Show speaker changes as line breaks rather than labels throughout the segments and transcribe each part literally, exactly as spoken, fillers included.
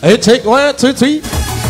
Hey, take one, two, three.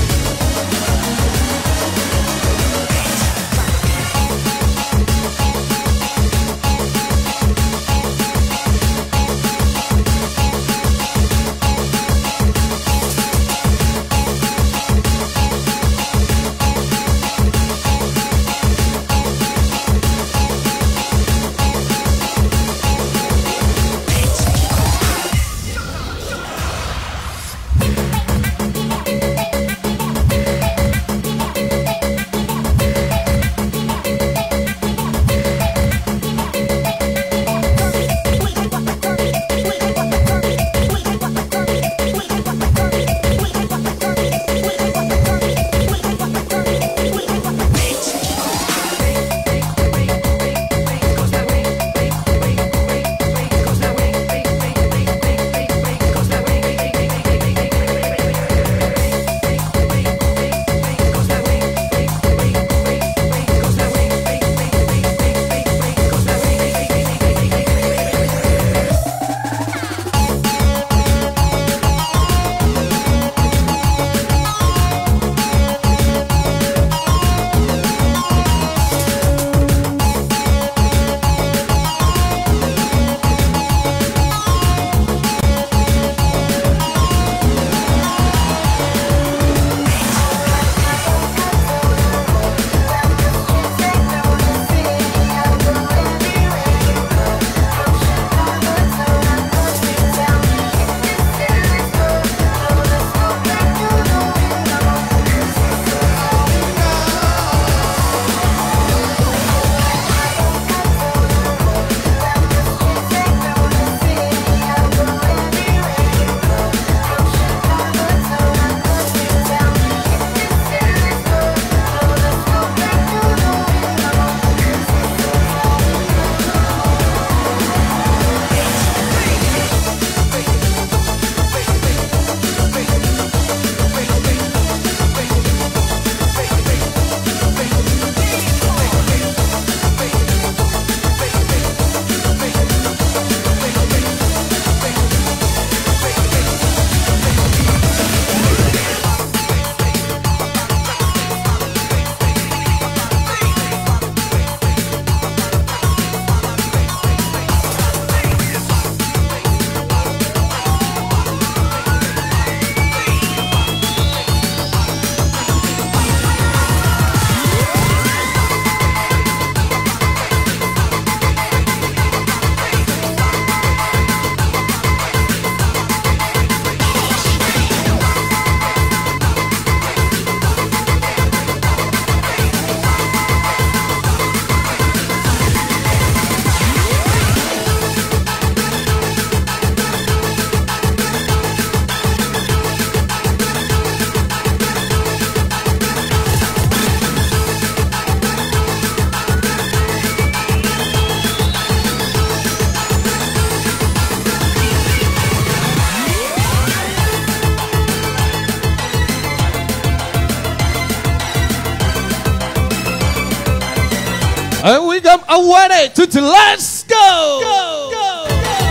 And we come away to the let's go. Go, go.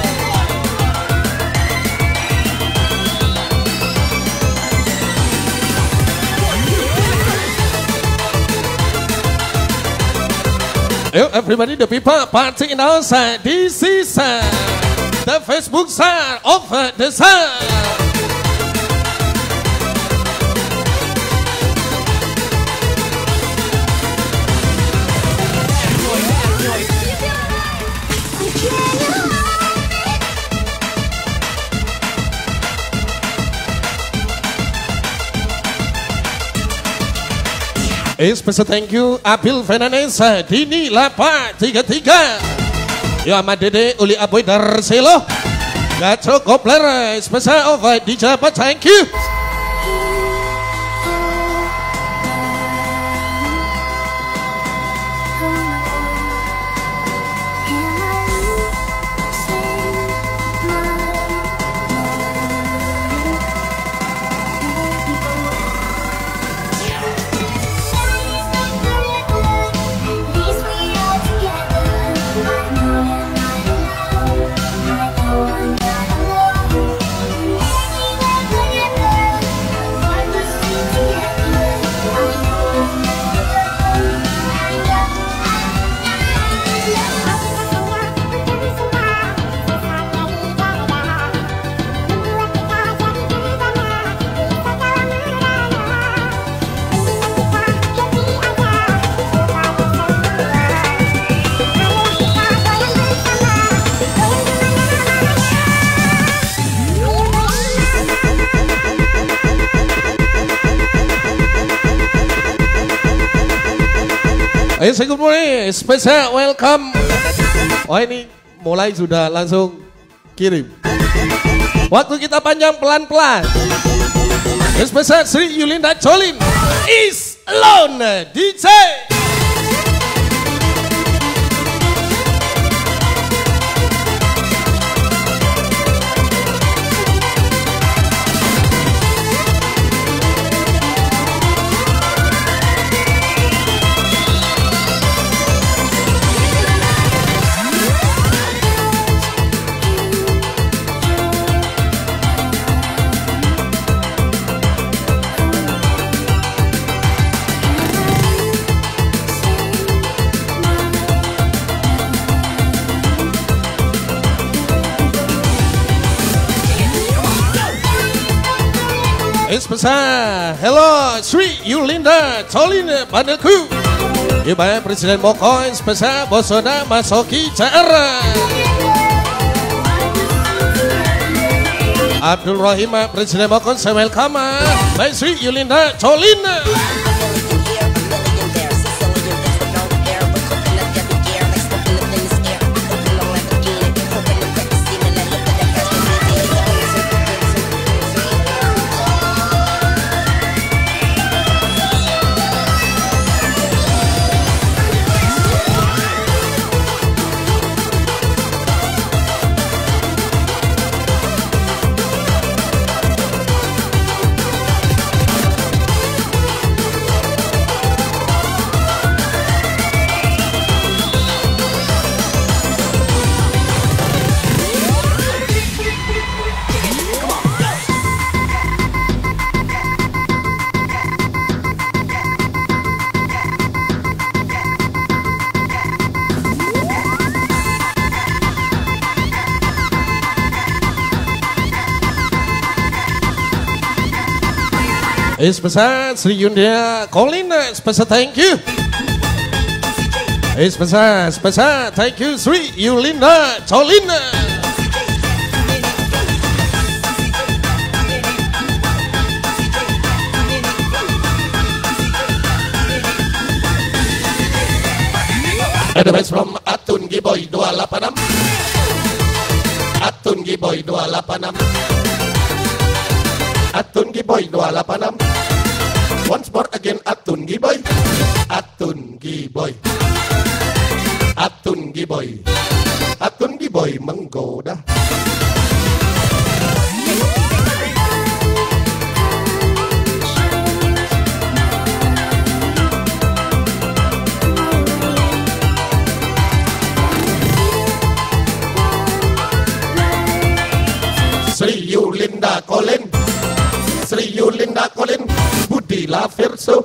Yo, everybody, the people partying outside. This is uh, the Facebook side of uh, the sun. A special thank you Abil Fernandez Dini Lapa tiga tiga. Ya Ahmad Dede Uli Aboy Darselo Gaco Kopler special of D J Jabat, thank you. Ayo saya good morning, spesial welcome. Oh ini mulai sudah langsung kirim. Waktu kita panjang pelan-pelan. Spesial Sri Yulinda Jolin is alone D J. Spesial hello Sri Yulinda Jolin Pandelku Ibu Presiden Mokoy spesial Bosoda Masoki C R Abdul Rahim Presiden Mokoy saya welcome Baik Sri Yulinda Jolin. Spesial Sri Yulinda Jolin spesial thank you. Spesial spesial thank you Sri Yulinda Jolin. Advice from Atun Giboy dua delapan enam. Atun Giboy dua delapan enam. Atun Giboy dua delapan enam. Once more again Atun Giboy. Atun Giboy. Atun Giboy. Atun Giboy menggoda. Sri Yulinda Jolin. Sri Yulinda Jolin Budi Laverso.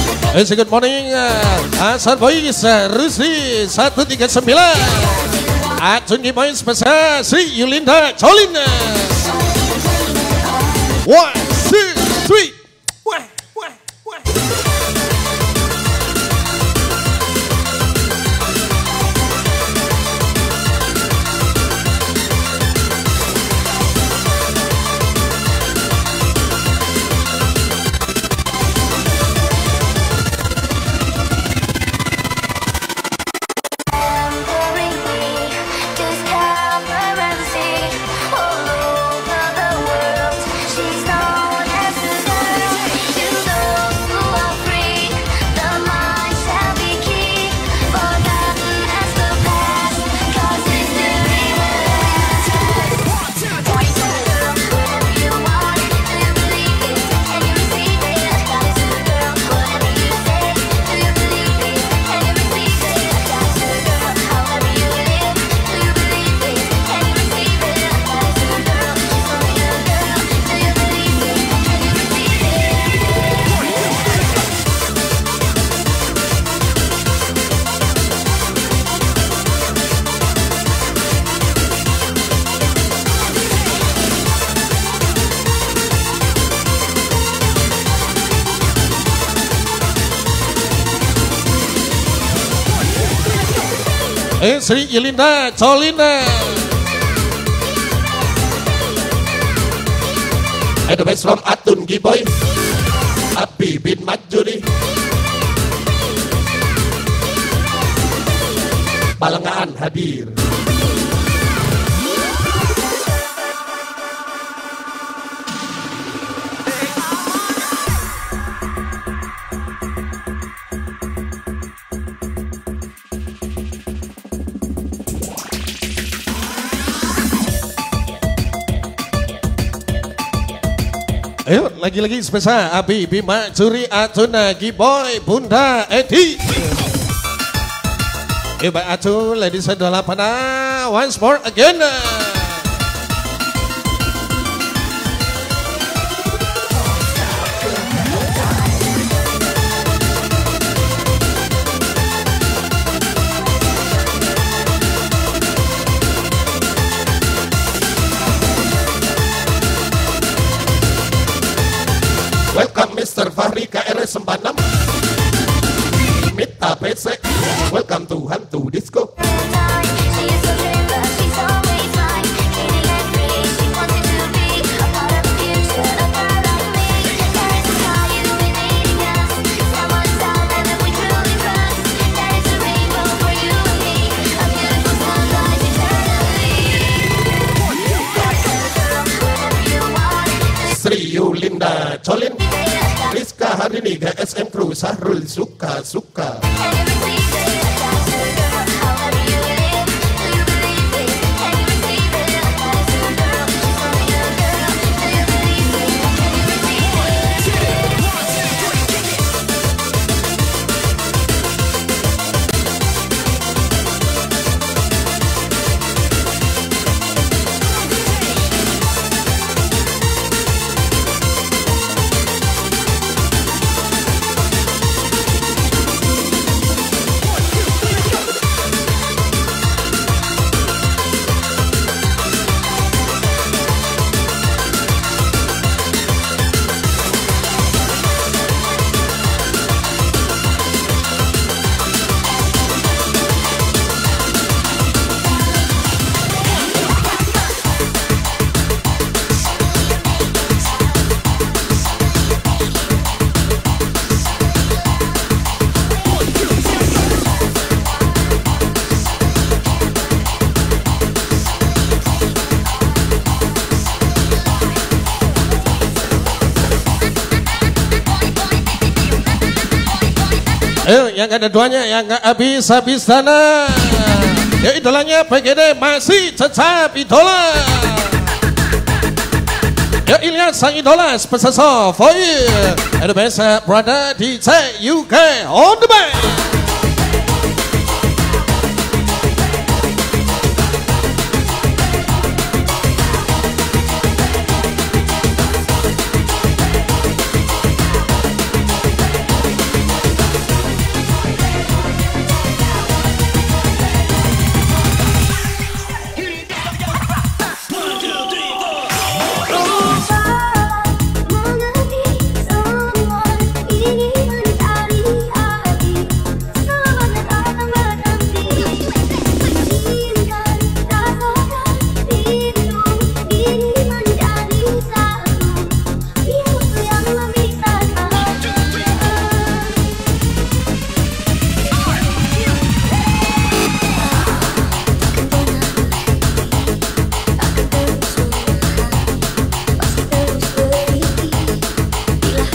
Good morning, uh, Asar Boys, uh, Rusli seratus tiga puluh sembilan. Atun Giboy spesial Sri Yulinda Jolina. One, two, three. Wah, wah, wah. Eh, Sri Yulinda Jolina. The best from Atun Giboy, Abi bin Majuri, Balangan hadir. Ayo lagi-lagi spesial Abi Bima Curi Atuna Giboy Bunda Edi. Ayo Mbak Atu, ladies and gentlemen, once more again. Welcome Mister Fahri K R S sembilan enam Mita P C. Welcome to Hantu Disco. Sri Yulinda Jolin, Rizka Harini, G S M Crew, Sahrul suka-suka. Ayo, yang ada duanya, yang gak habis-habis tanah. Ya idolanya P G D masih tetap idola. Ya Ilyas sang idola special song for you. And the best brother D J U K on the back.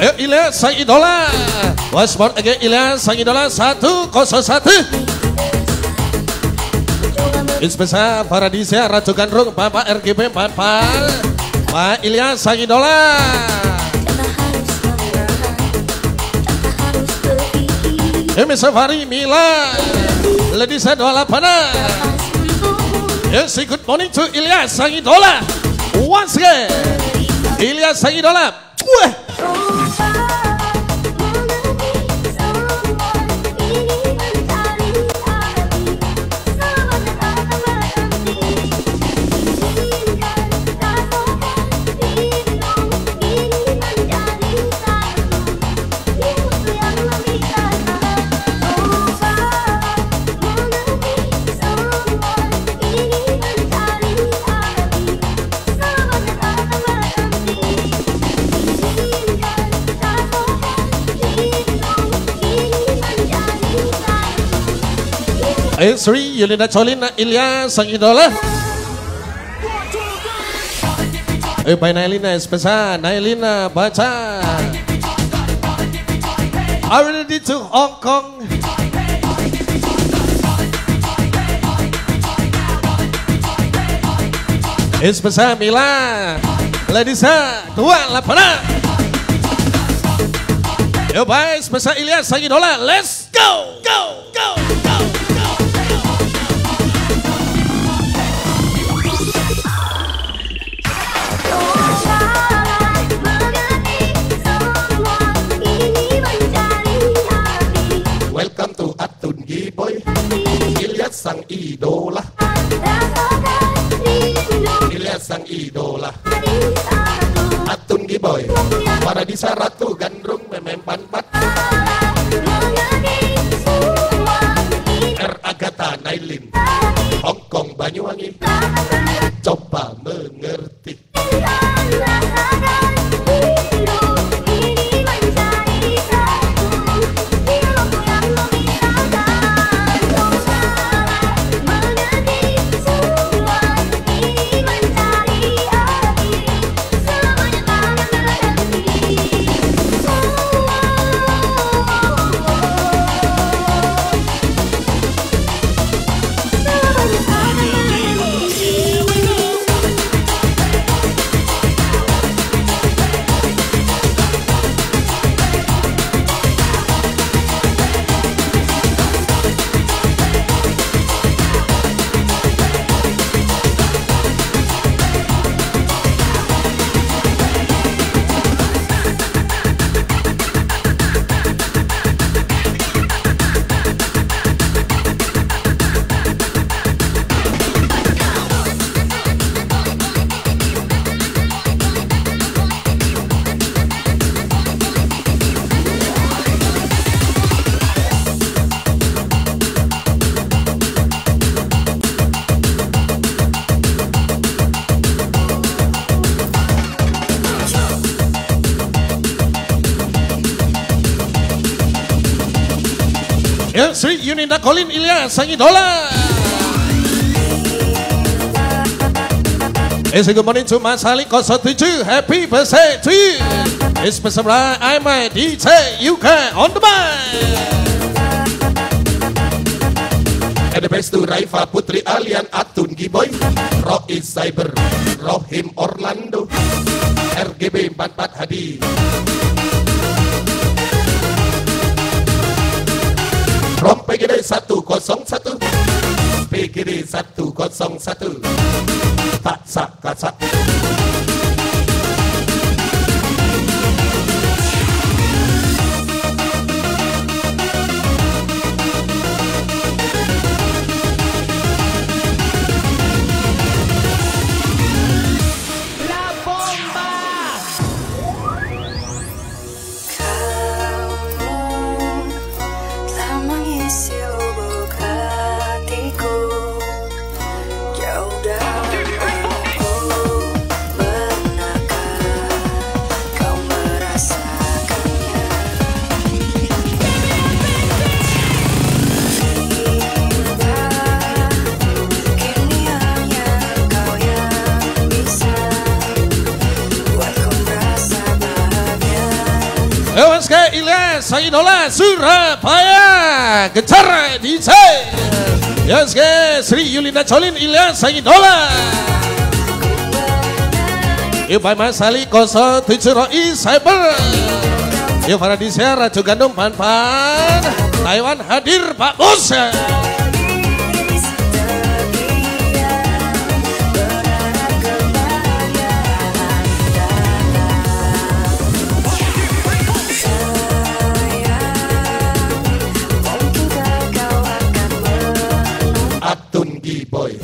Ayo Ilyas sang idola. Wasport again Ilyas sang idola satu kosong satu. Inspesa Paradisia Ratu Gandrung Bapak R G B Bapak Pak Ilyas sang idola. Emi Safari Mila Ledisa dua puluh delapan. Yes, good morning to Ilyas sang idola. Once again Ilyas sang idola. Wah. Ayo Sri Yulina Cholina Ilyas sang idola. Ayo by Nailina Espesa Nailina baca. Are we ready to Hong Kong? Espesa Mila Ledisa dua lapangan. Yo bye Espesa Ilyas sang idola. Let's go go go go.
Welcome to Atungi Boy, Ilyas sang idola. Ilyas sang idola. Atungi Boy, Paradisa Ratu Gandrung Memempan Pat. R Agatha Nailin, Hongkong Banyuwangi. Coba mengerti.
Ya Sri Yunita Colin Ilyas sang idola. It's a good morning to Mas Ali nol tujuh. Happy birthday to you. It's bersama I'm a D J U K on the mic.
And the best to Raifa Putri Alian Atungi Boy, Roy Cyber, Rohim Orlando, R G B empat empat Hadi. From P G D satu kosong satu, P G D satu kosong satu, tak sak kasak.
Jauh dari
Ewaska Ilyas Sayidola Surabaya Gecar D J Ewaska Sri Yulina Colin Ilyas Sayidola Ibai Masali Koso tujuh Roi Cyber Yo Faradisya Raju Gandum Pan Pan Taiwan hadir Pak Bos.
Atun Giboy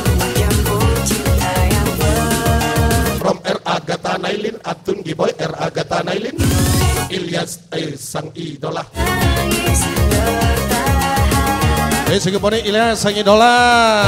from R. Agatha Nailin, Atun Giboy, R. Agatha Nailin, Ilyas eh, sang idola.
Hey, segepone Ilyas sang idola.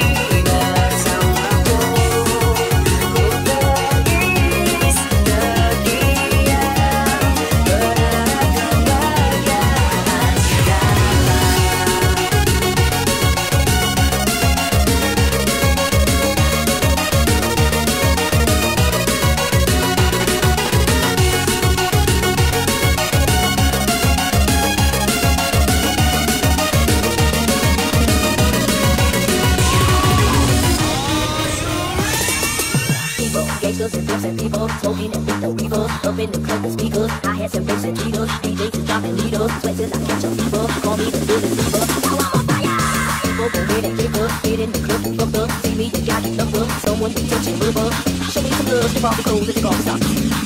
People smoking and with the weaver up in the club with speakers. I had some racing leaders, D Js is dropping leaders. Sweat till I catch a fever, call me the building fever. Now I'm on fire. People go red and paper, get in the club and fucked up. See me, you got it up, someone be touching river. Show me some love, strip off the clothes and the golf stop.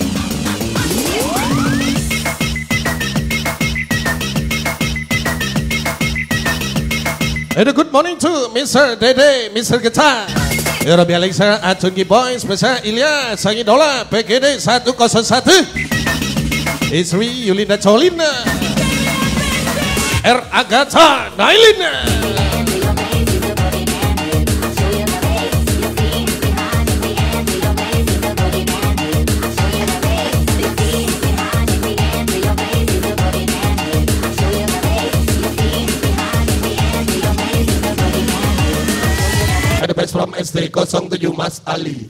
And a good morning to Mister Dede, Mister Guitar. Europe Alexa, Atun Giboy, Spesial Ilyas sang idola P G D seratus satu. Istri Yulina Colina, R. Agatha Nailin.
The best from S D nol tujuh Mas Ali.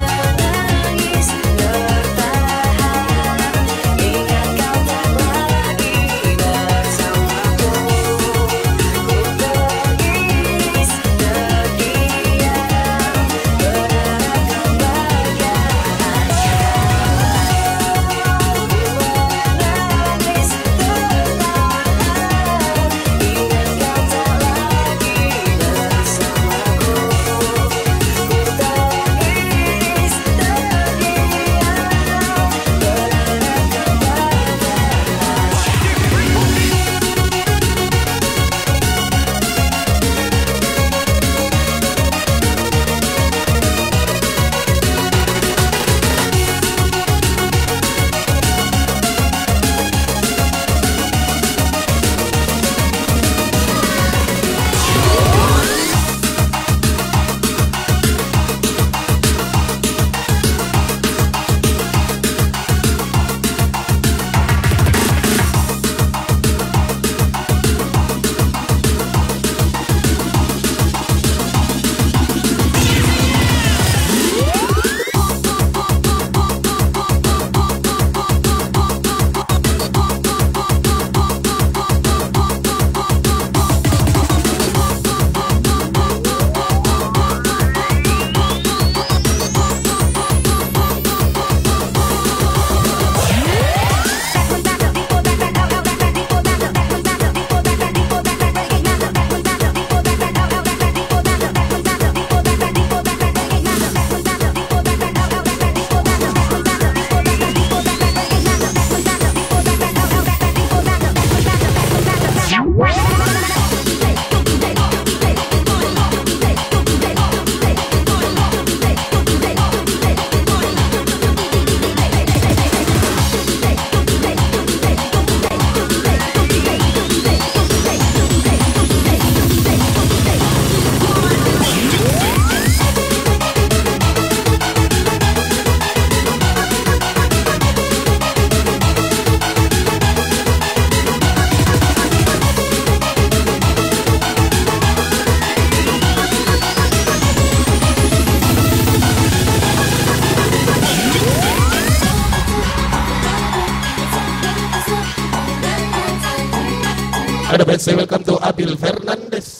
And the best say welcome to Abil Fernandez.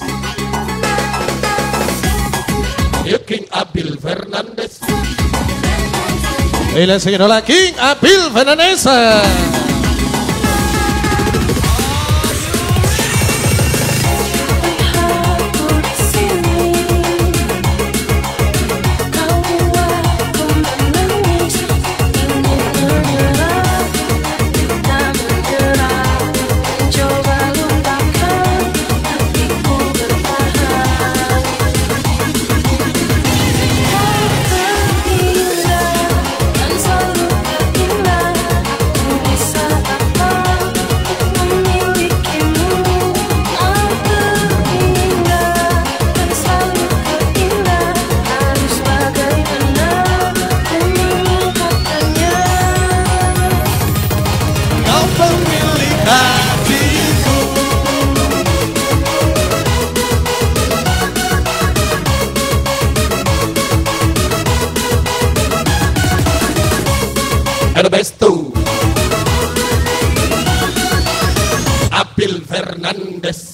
You King Abil Fernandez.
Y la señora King Abil Fernandez.
And the best too. Abil Fernandez.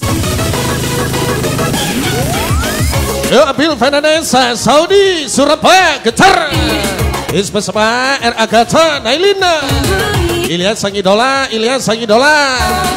Yo Abil Fernandez, Saudi, Surabaya, Getar. Is bersama R. Agatha Nailina. Ilyas sang idola, Ilyas sang idola.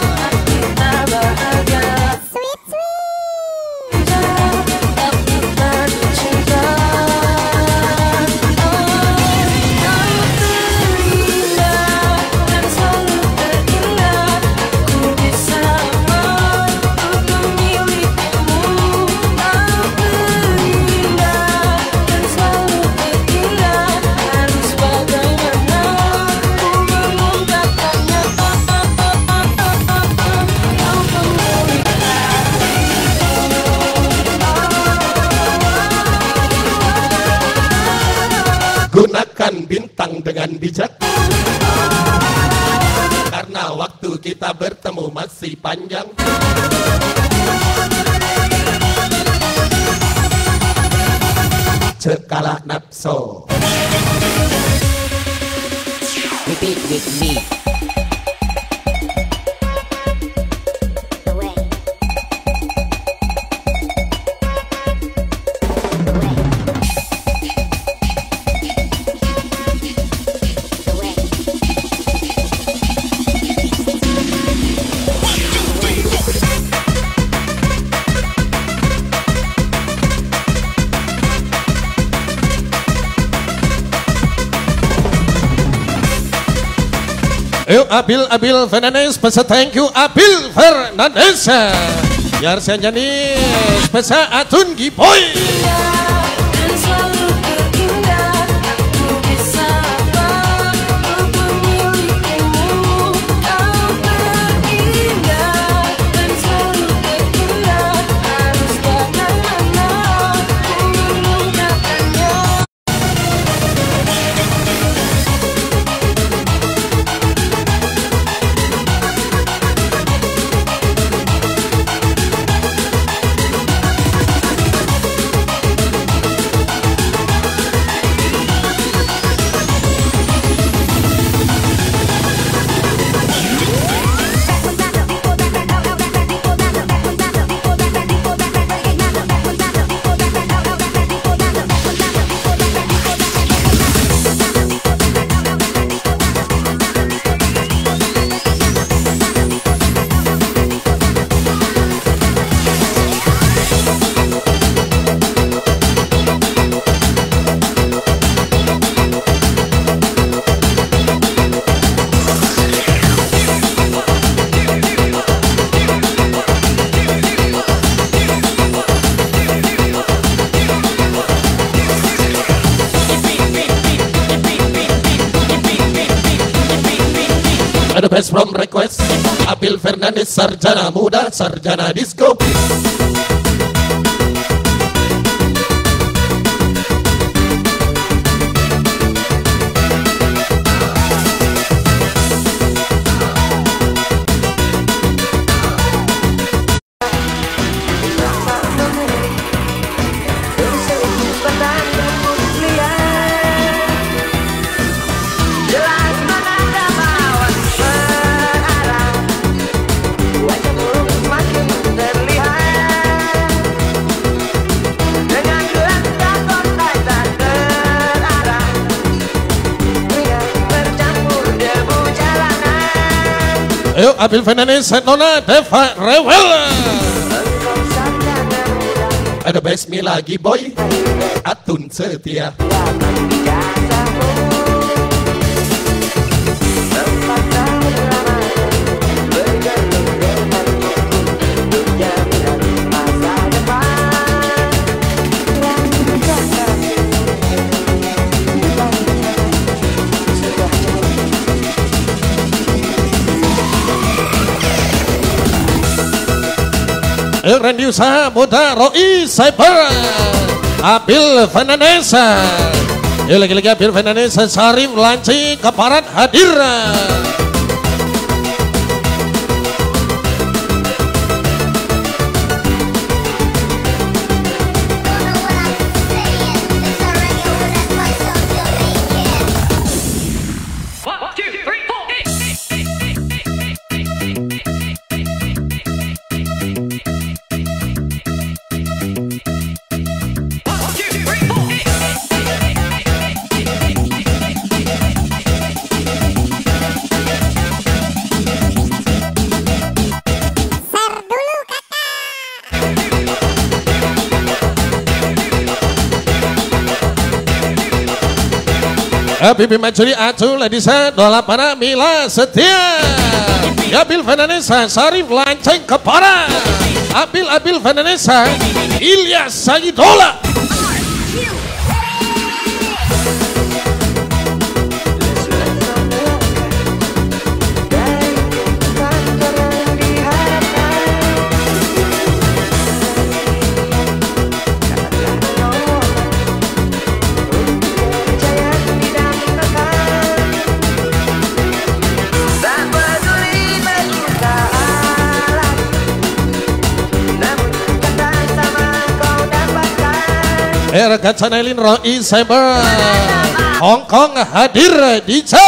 Gunakan bintang dengan bijak, karena waktu kita bertemu masih panjang. Cekalah nafsu.
Repeat with me.
Yo Abil Abil Fernandez, pesan thank you Abil Fernandez. Biar saya jadi pesan Atun Giboy.
The best from request, Abil Fernandez, sarjana muda, sarjana disco.
Jelas menanda mawar berarang, wajahmu manis.
Ayo Abil Fernandez, Nona Deva Rewel.
Ada Besmi lagi boy, Atun setia.
Ayo Randy Usaha Muda Roy Cyber Abil Fernandez. Ayo lagi-lagi Abil Fernandez, Sarif Lanci Keparat hadir. Bibi Majuri Atu Ladisa Dola Para Mila Setia Abil Fernandez Sarif Lanceng Kepara Abil Abil Fernandez Ilyas Sayidola. Era Kacanelin Roy Cyber Hong Kong hadir D J.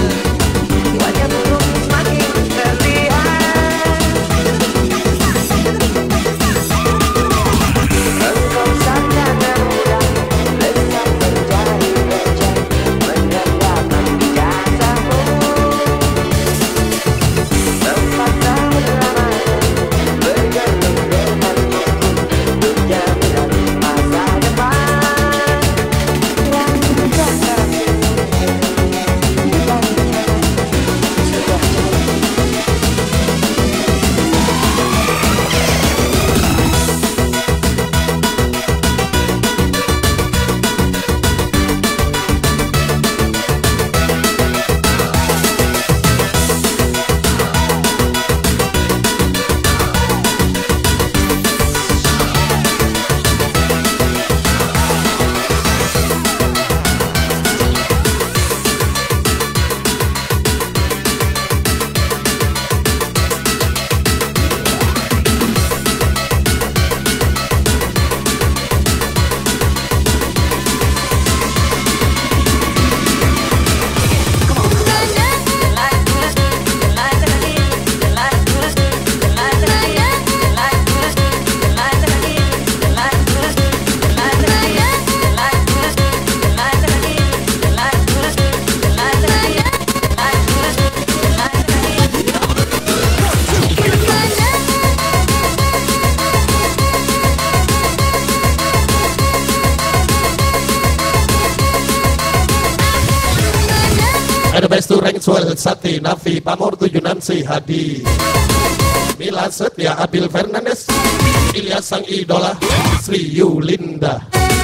Ada Bestu Reng Suar Sati Nafi Pamor Tujuh Nansi Hadi Mila Setia Abil Fernandez Ilyas Sang Idola Sri Yulinda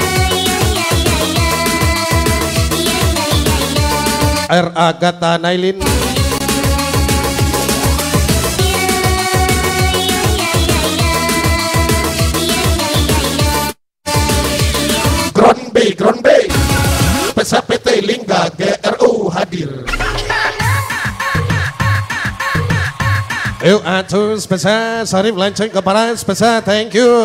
R. Agatha Nailin
Gron B Gron B Pesa P T Lingga G R U hadir.
Ayo Atu Spesa Sarif Lanceng Kepala Spesa, thank you.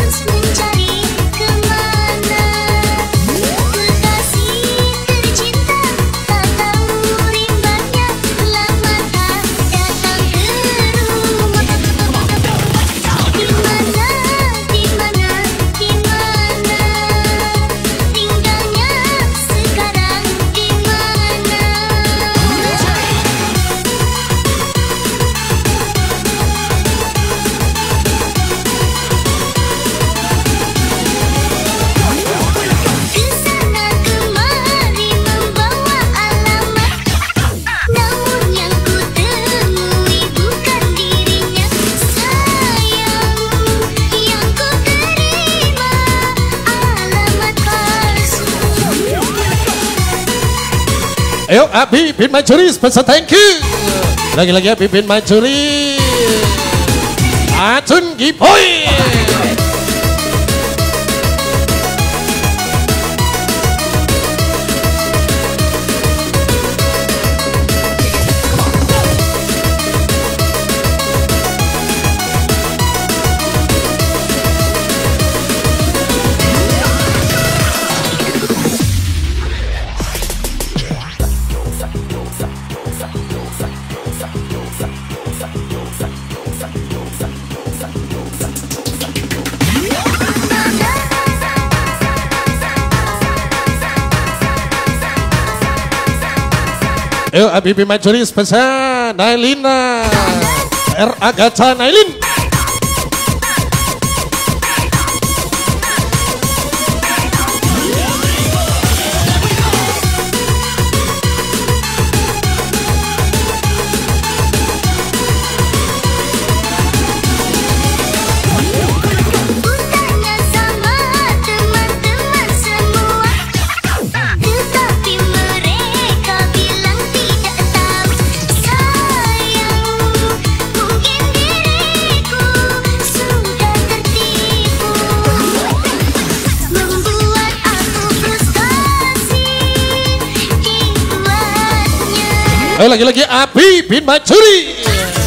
Cinta
Ayo Abi bin Majuri special thank you. Lagi-lagi Abi bin Majuri. Acun Giboy. Ayo Abi bin Majuri spesial Nailina R Agatha Nailin. Ayo lagi-lagi Abi bin Majuri.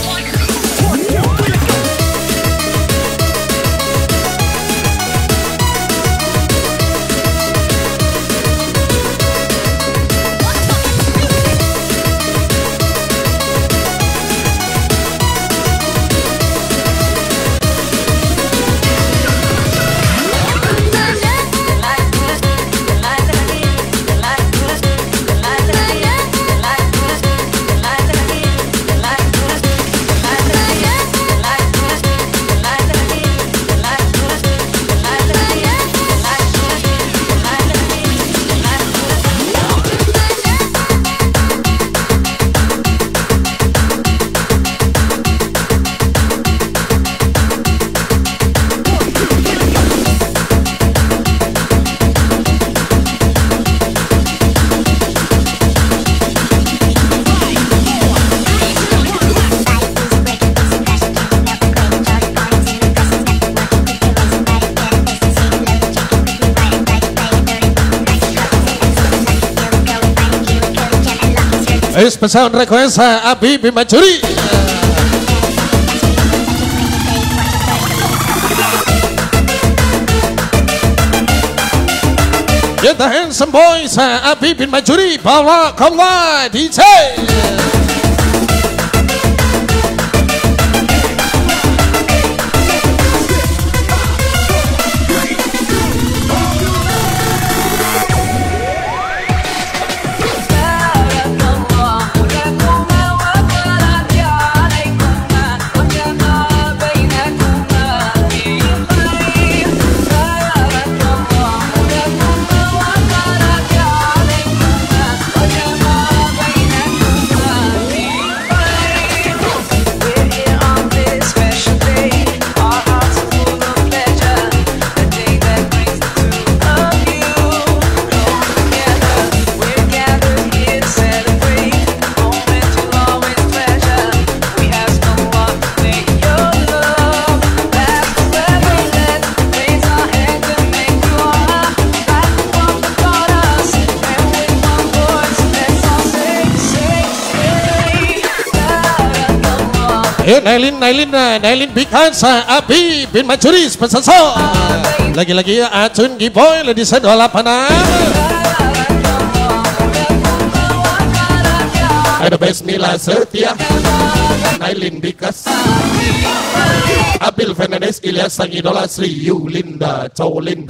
Ayo spesial request Abi bin Majuri. Ya the handsome boys Abi bin Majuri bawa kawan D J. Eh Nailin, Nailin, Nailin because Abi bin Majuri spesial so. Lagi-lagi Acun Giboy lady saya dua delapan.
Ada Bismillah Setia, Nailin because Abil Fernandez, Ilyas sang idola, Sri Yulinda Cholin.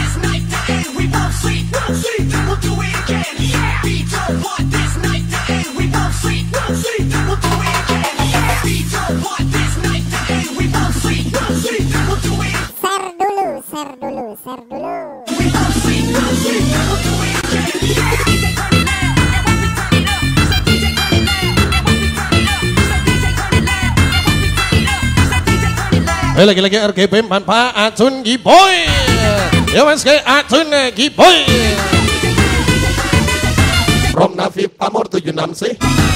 Share dulu, share dulu,
Eh lagi-lagi R G B manfaat Acun Giboy. Ya mas kayak Acun Giboy.
From Nafi Pamor tujuh enam C.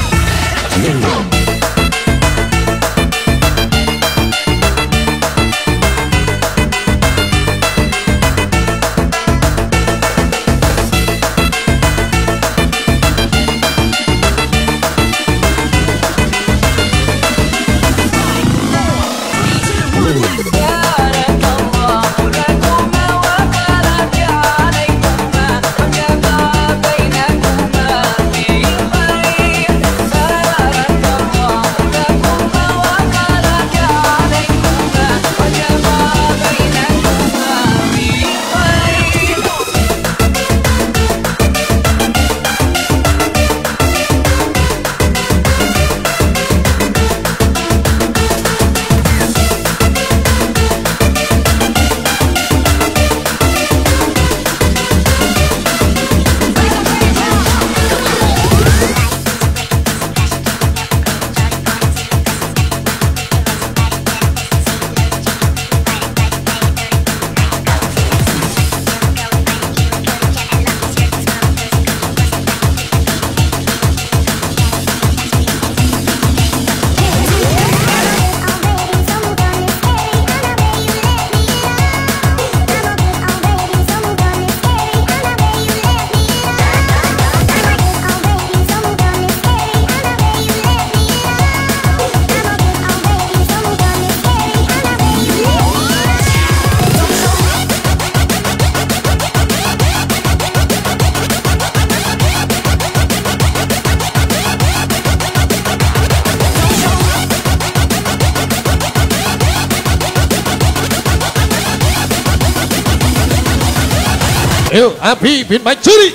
Yo, Abi bin Mansuri.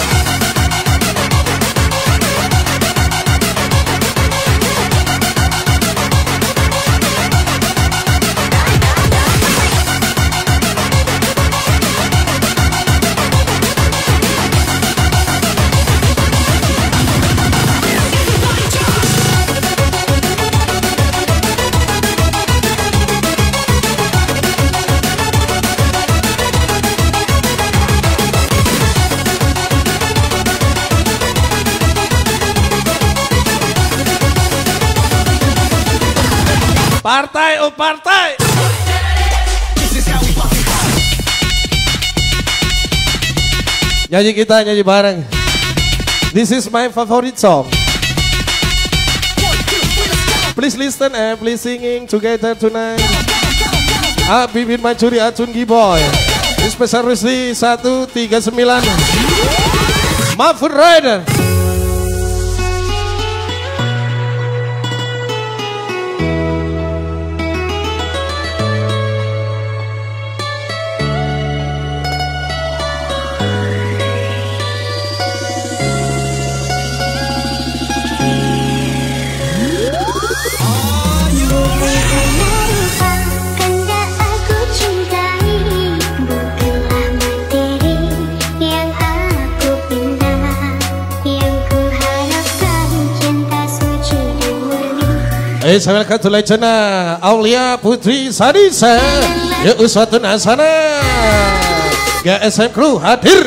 Partai, oh partai. Nyanyi kita, nyanyi bareng. This is my favorite song. Please listen and please singing together tonight. Abi bin Mansuri Acun Giboy. Spesial Rusli seratus tiga puluh sembilan. Mahfud Rider. Eh, saya welcome to Legenda Aulia Putri Sadisa. Ya uswatun hasanah. G S M Crew hadir.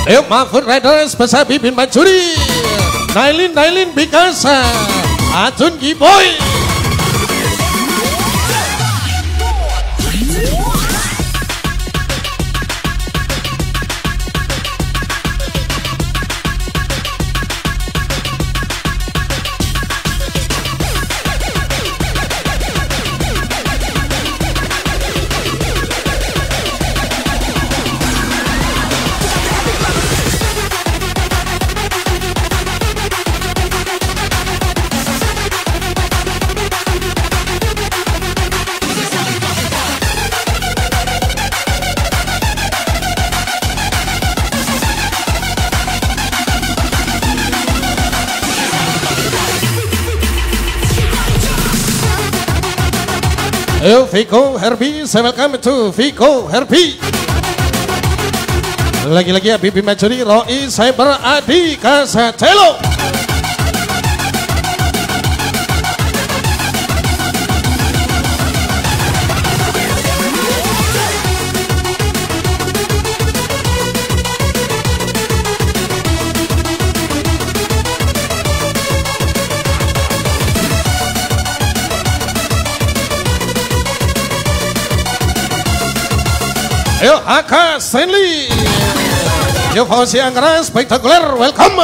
Ayo Mahfud Riders Besar Bibin Mancuri, Nailin Nailin Bikasa, Atun Giboy. Ayo Viko Herbie, saya welcome to Viko Herbie. Lagi-lagi Habibie Majuri, Roi Cyber Adi Kasatelo. Ayo Aka Stanley, yo Fauzi Anggara spektakuler, welcome.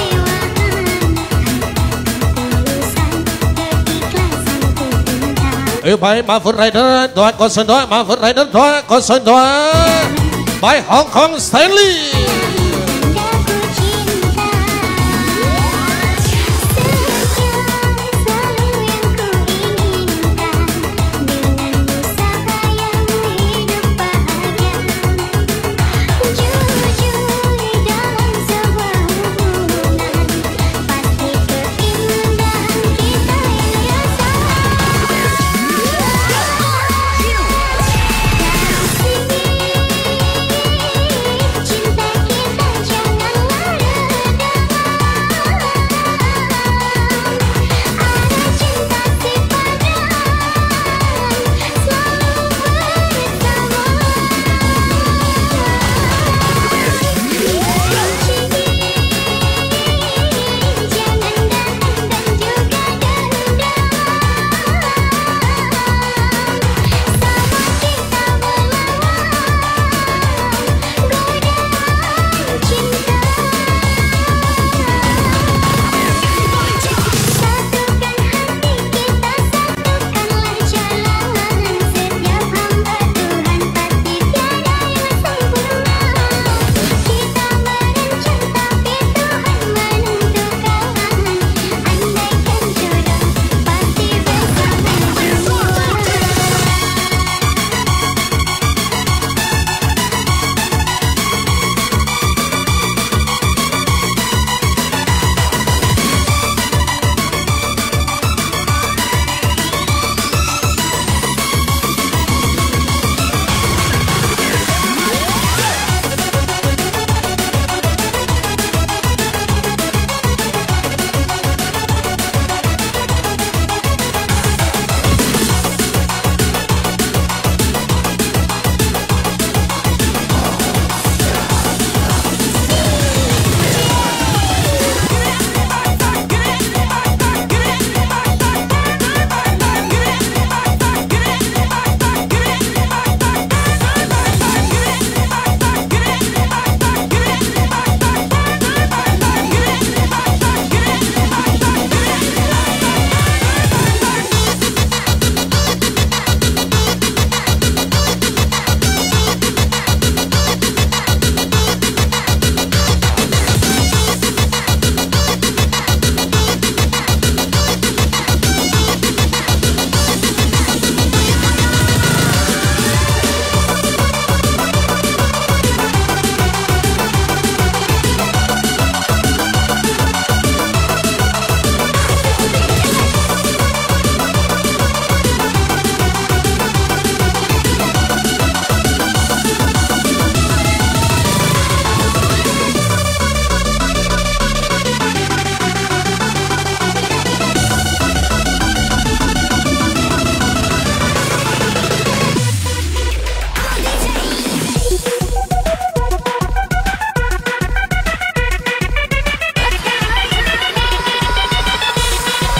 Ayo by Mahfud Rider dua kosong dua, Mahfud Rider dua kosong dua, by Hong Kong Stanley.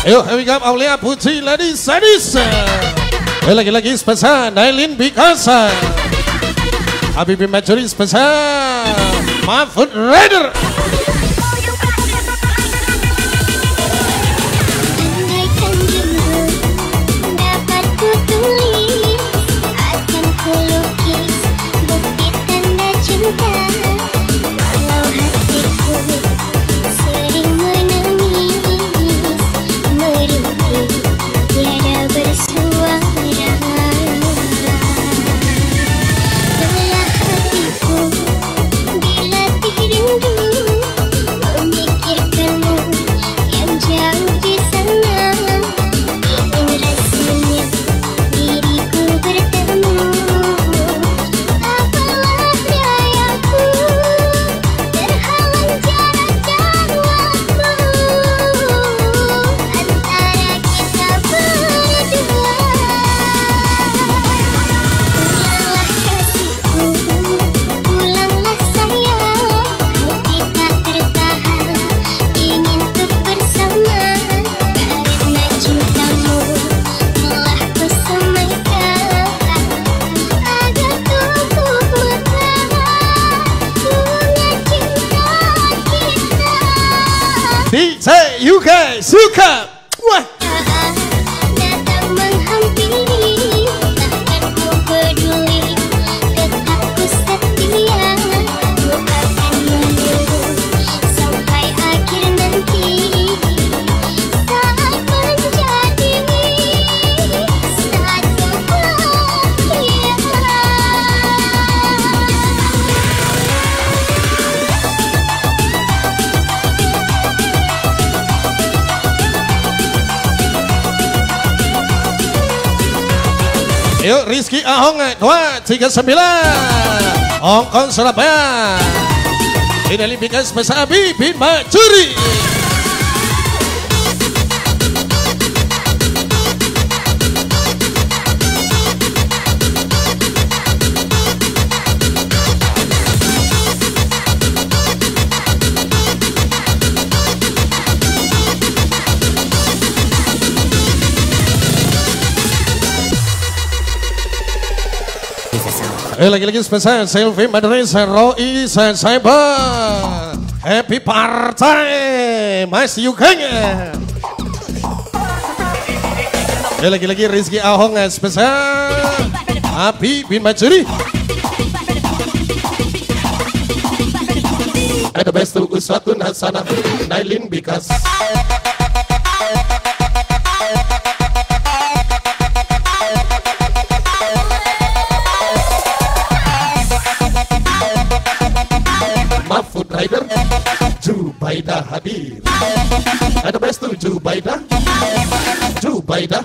Ayo, here we go, Aulia Putri, ladies, ladies. Eh, lagi-lagi spesial, Nailin Bikasa. Habibie Majuri spesial, Mahfud Rider. D J U K suka. Wah.
Datang menghampiri, takkan ku peduli, tetap ku setia, ku akan menunggu sampai akhir nanti, saat menjadi satu bahagia.
Yuk Rizky Ahong dua tiga sembilan Hong Kong Surabaya. Ini Limpika spesial Habibie Majuri. Eh, lagi-lagi spesial Selfie Madrid Roy Cyber. Happy Party Mas Yukanya. Eh, lagi-lagi Rizky Ahong spesial Habibie Majuri.
Ada best to Uswatun Hasanah Nailin Bikas. Mahfud Rider, Jubaida hadir. Ada best to Jubaida, Jubaida.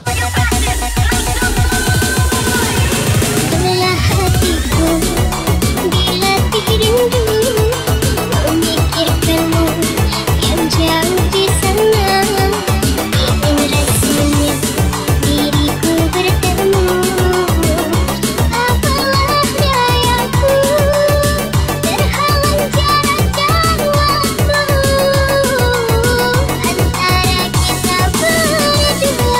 Lelah hatiku dilatih rindu, memikirkanmu yang jauh di sana. Ingin rasanya diriku bertemu, apalah dayaku, terhalang jarak dan waktu antara kita berdua.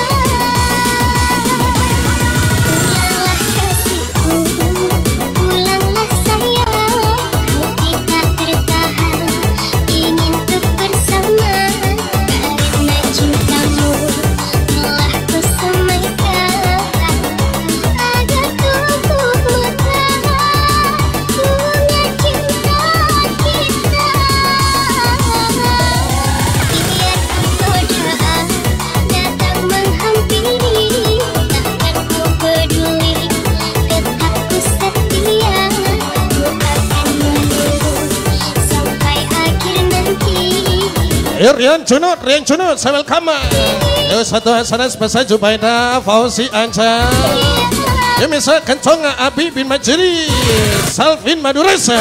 Pulanglah kasihku, pulanglah sayang, hati tak tertahan, ingin untuk bersama, karena cintamu telah kusemaikan, agar tubuh bertahan, bunga cinta kita. Biar doa datang menghampiri, takkan ku peduli, tetap ku setia, ku akan menunggu sampai akhir nanti.
Eh, Rian Cunut, Rian Cunut, saya welcome. Eh, satu hasanah spesial Jubaida Fauzi Anja. Ya, misal kencong Habibie Majuri, Salvin Maduresa.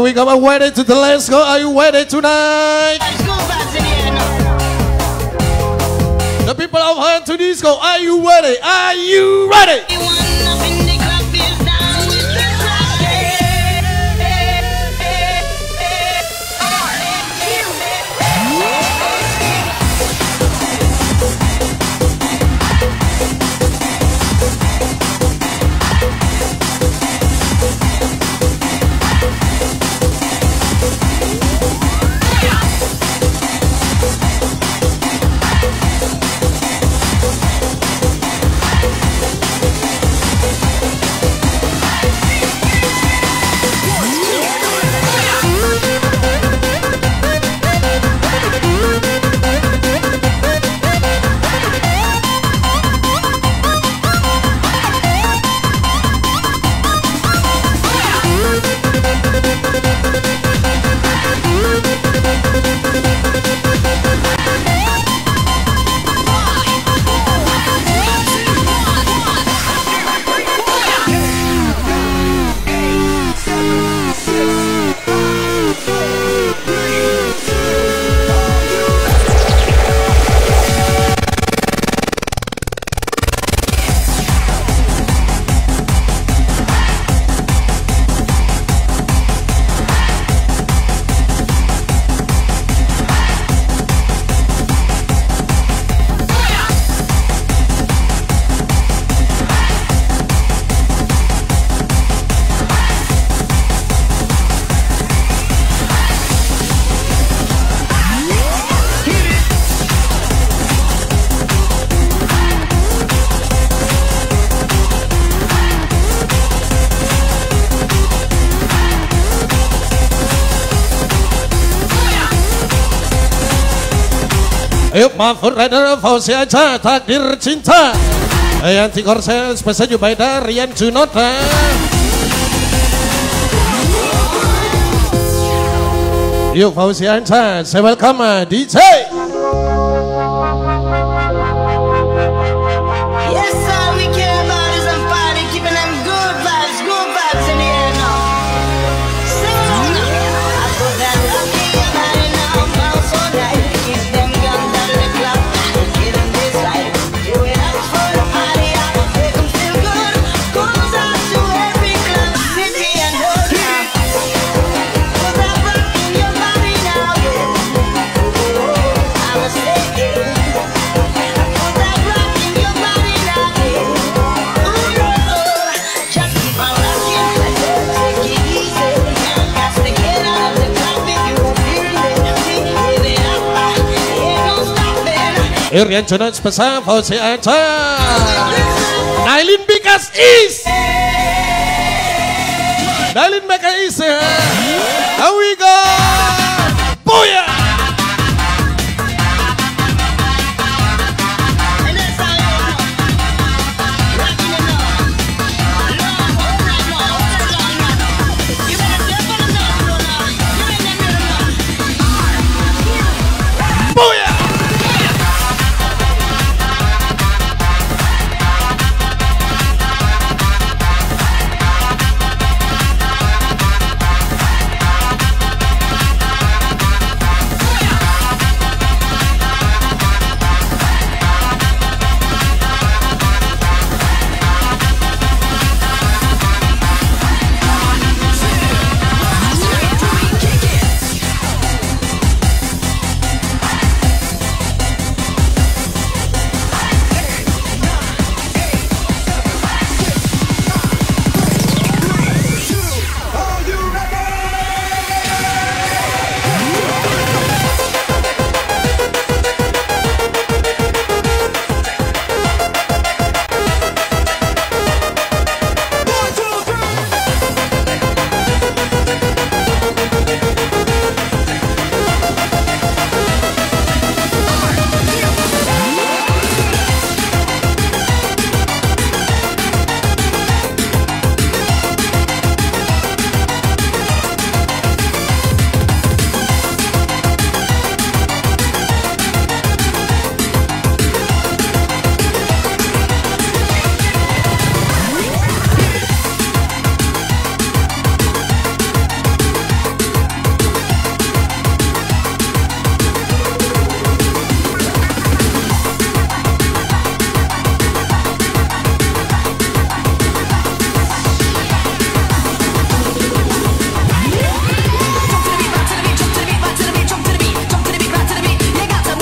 we go, are ready to the let's go. Are you ready tonight? The people of Hand to Disco, are you ready? Are you ready? Yuk Mahfud Rider Fauzi aja takdir cinta Yanti Korsel spesial Jubaida Rian Junota. Yuk Fauzi aja saya welcome D J. Irian Junot spesial Fauzi aja Nailin Bikas Is Nailin Bikas Is. Here we go. Booyah.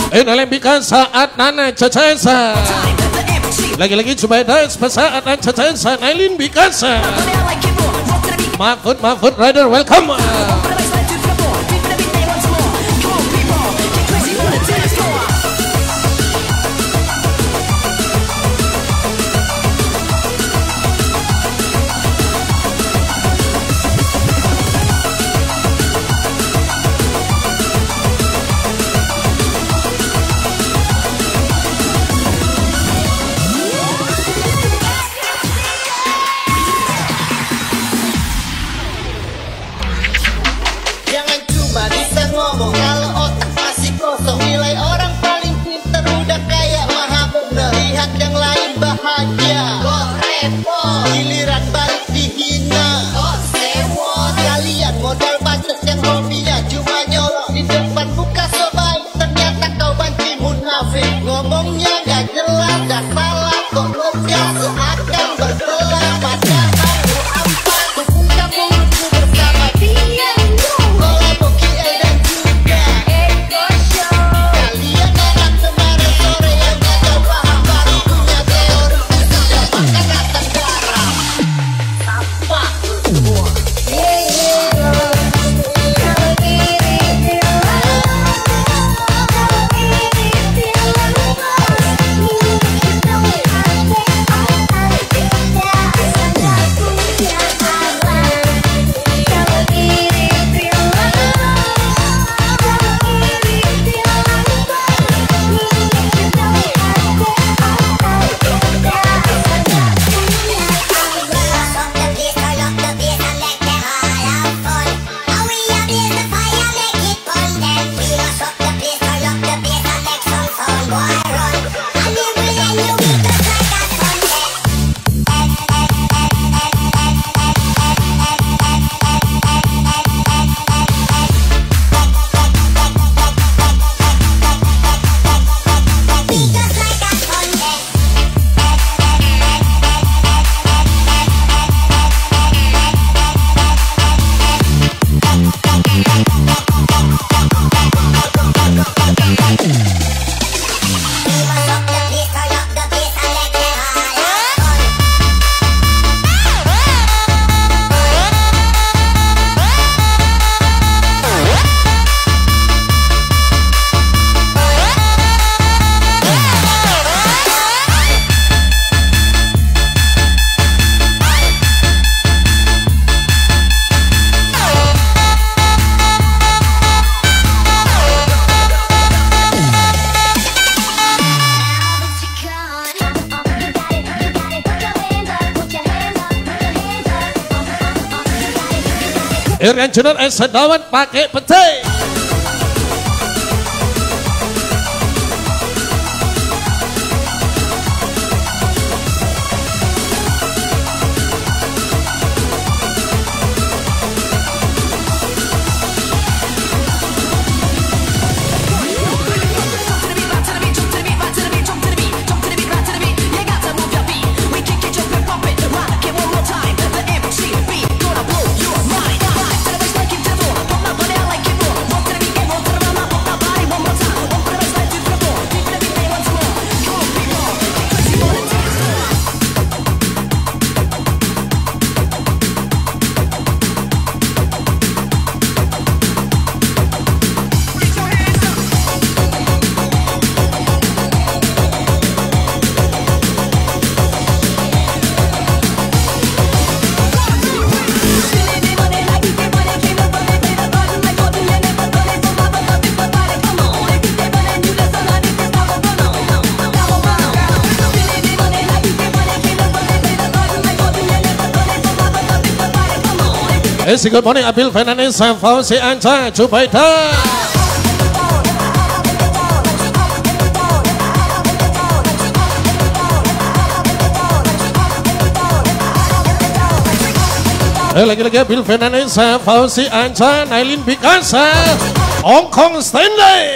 Inalembika saat Nana Cacasa. Lagi-lagi Jubaida saat Nana Cacasa. Nailin Bikasa. Mahfud Mahfud Rider welcome. Irian Junar es sedawan pakai peti. It's a good morning, Abil Fernandez, Fauzi Anja, Jubaida. Lagi-lagi Abil Fernandez, Fauzi Anja, Nailin Bikasa, Hong Kong Stanley.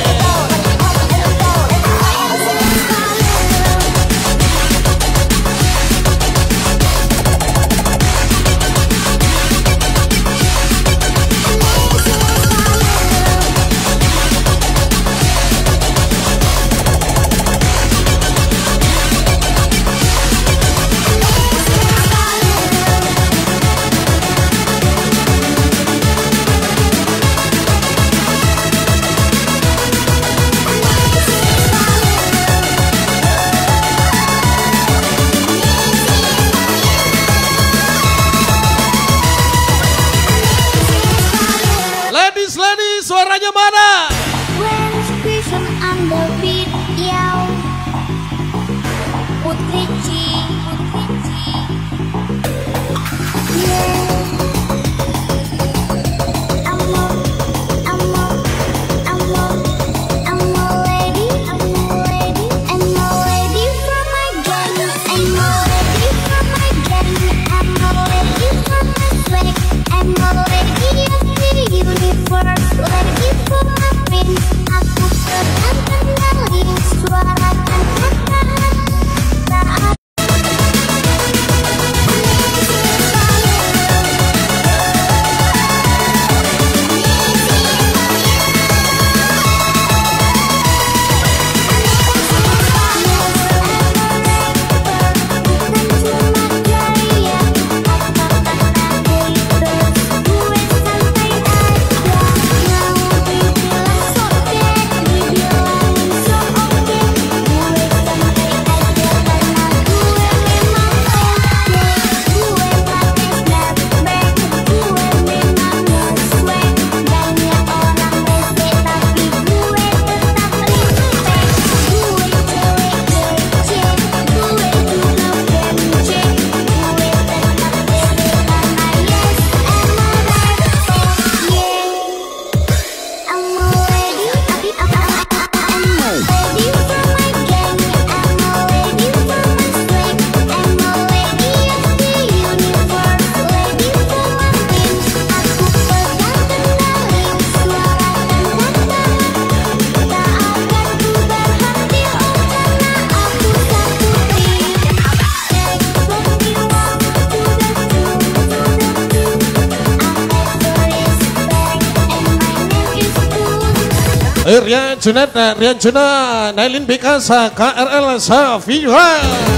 Rian Junat, Rian Junat, Nailin Bikasa, K R L Safiwa,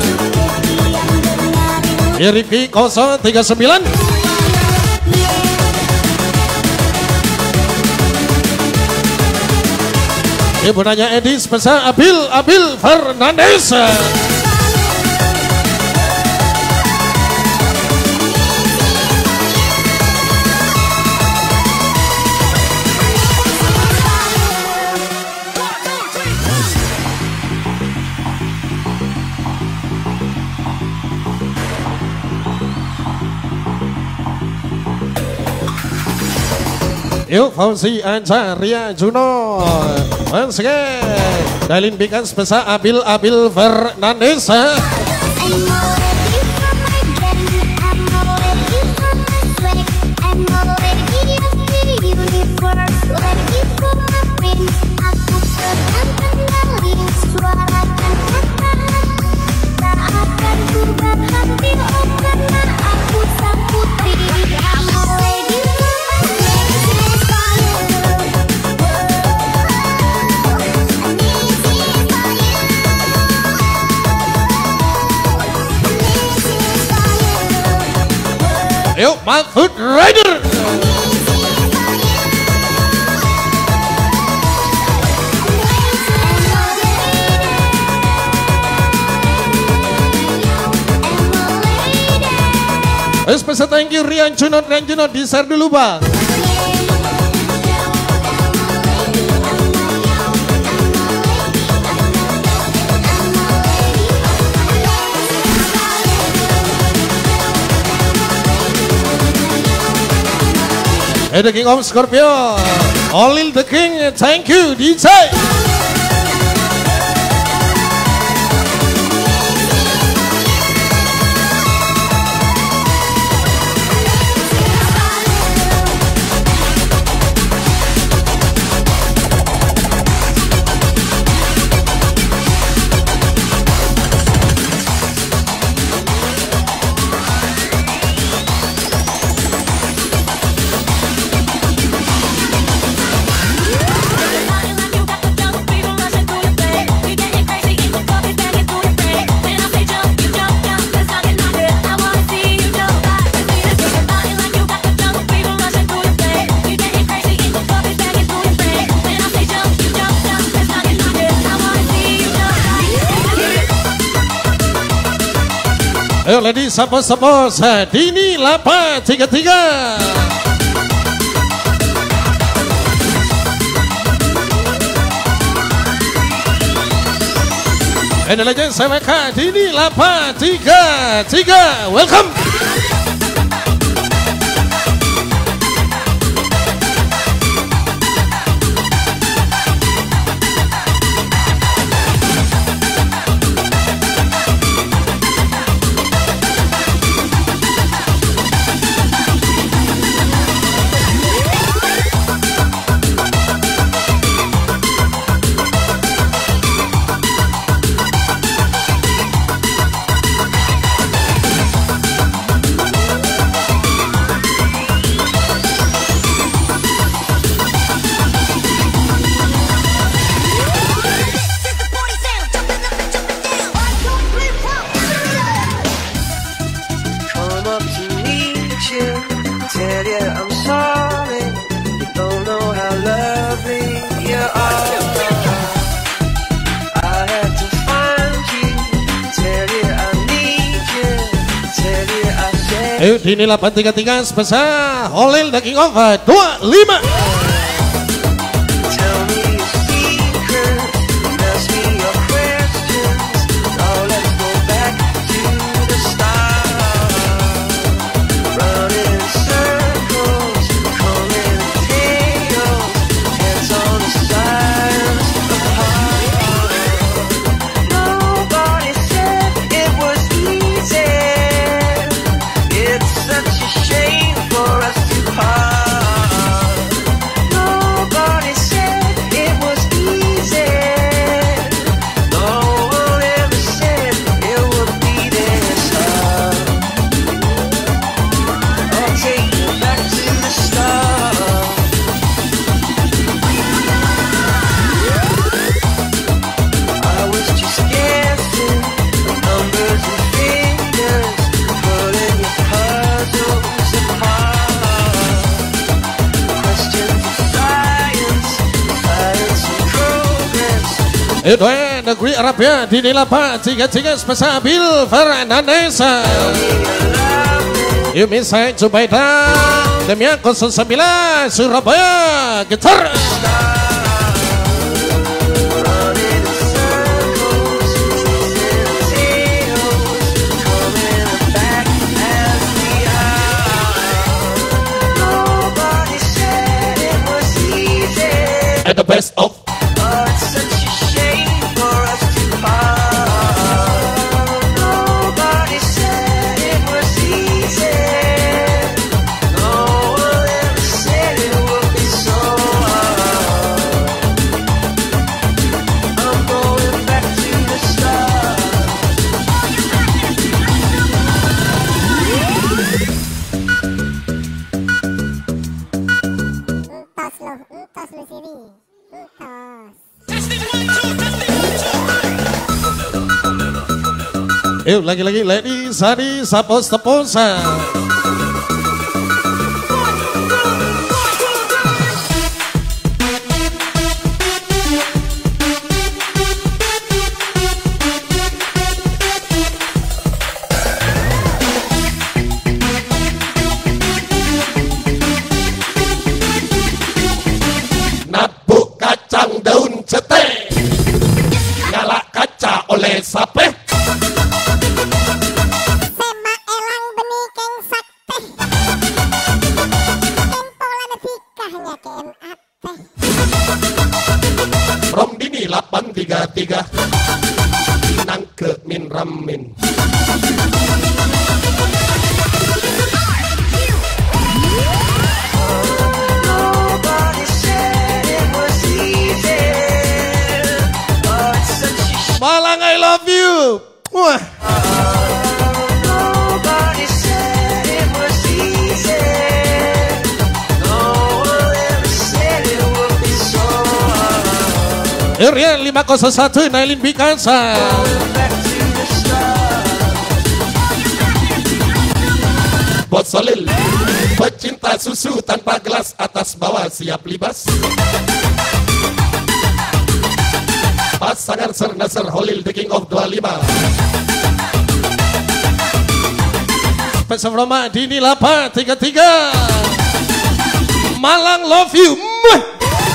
Rifki nol tiga sembilan, Ibu nanya Edi spesial Abil Abil Fernandes. Yuk Fauzi Ancaria Juno once again Dalin Bikan spesial Abil Abil Fernandes. Yuk Mahfud Rider. Spesial thank you Rian Junot, Rian Junot di share dulu bang. Hey, the King of Scorpio, Olil the King, thank you D J. Ayo ladies, sapos-sapos, Dini delapan tiga tiga. And the legend C W K Dini delapan tiga tiga. Welcome. Ayo Dini delapan tiga tiga spesial Holil The King of dua lima. Ayo doa negeri Arabia Dini delapan tiga tiga spesial Bill Fernandez. Yumi Said Zubaida Demian nol sembilan Surabaya gitar.
At the best of
Yuk lagi-lagi ladies, hadis, sapos, teposa.
nabuk kacang daun cete, ngalak kaca oleh sape. From Dini delapan tiga tiga Minang ke Min Ramin.
Malang I love you. Wah. Irian lima nol satu Nailin Bikasa.
Bot Solil, pecinta susu tanpa gelas, atas bawah siap libas. Pasangan Ser Nasr Holil The King of dua lima.
Pesan Roma Dini delapan tiga tiga. Malang love you. Mwah.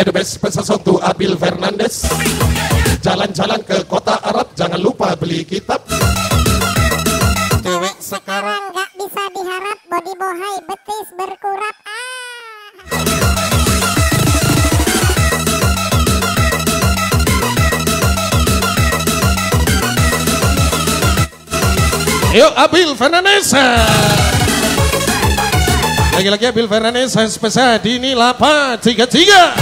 The best special song to Abil Fernandes. Jalan-jalan ke kota Arab, jangan lupa beli kitab.
Cewek sekarang gak bisa diharap, body bohai betis berkurap. Ah.
Yuk Abil Fernandes. Lagi-lagi Abil Fernandes spesial Dini delapan tiga tiga.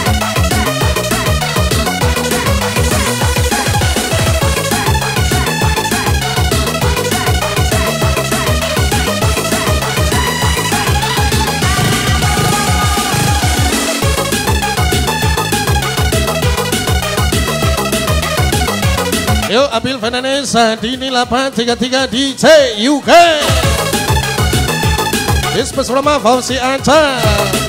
Yuk Abil Fernandes Dini delapan tiga tiga D J U K. This was from my Fauzi Anta.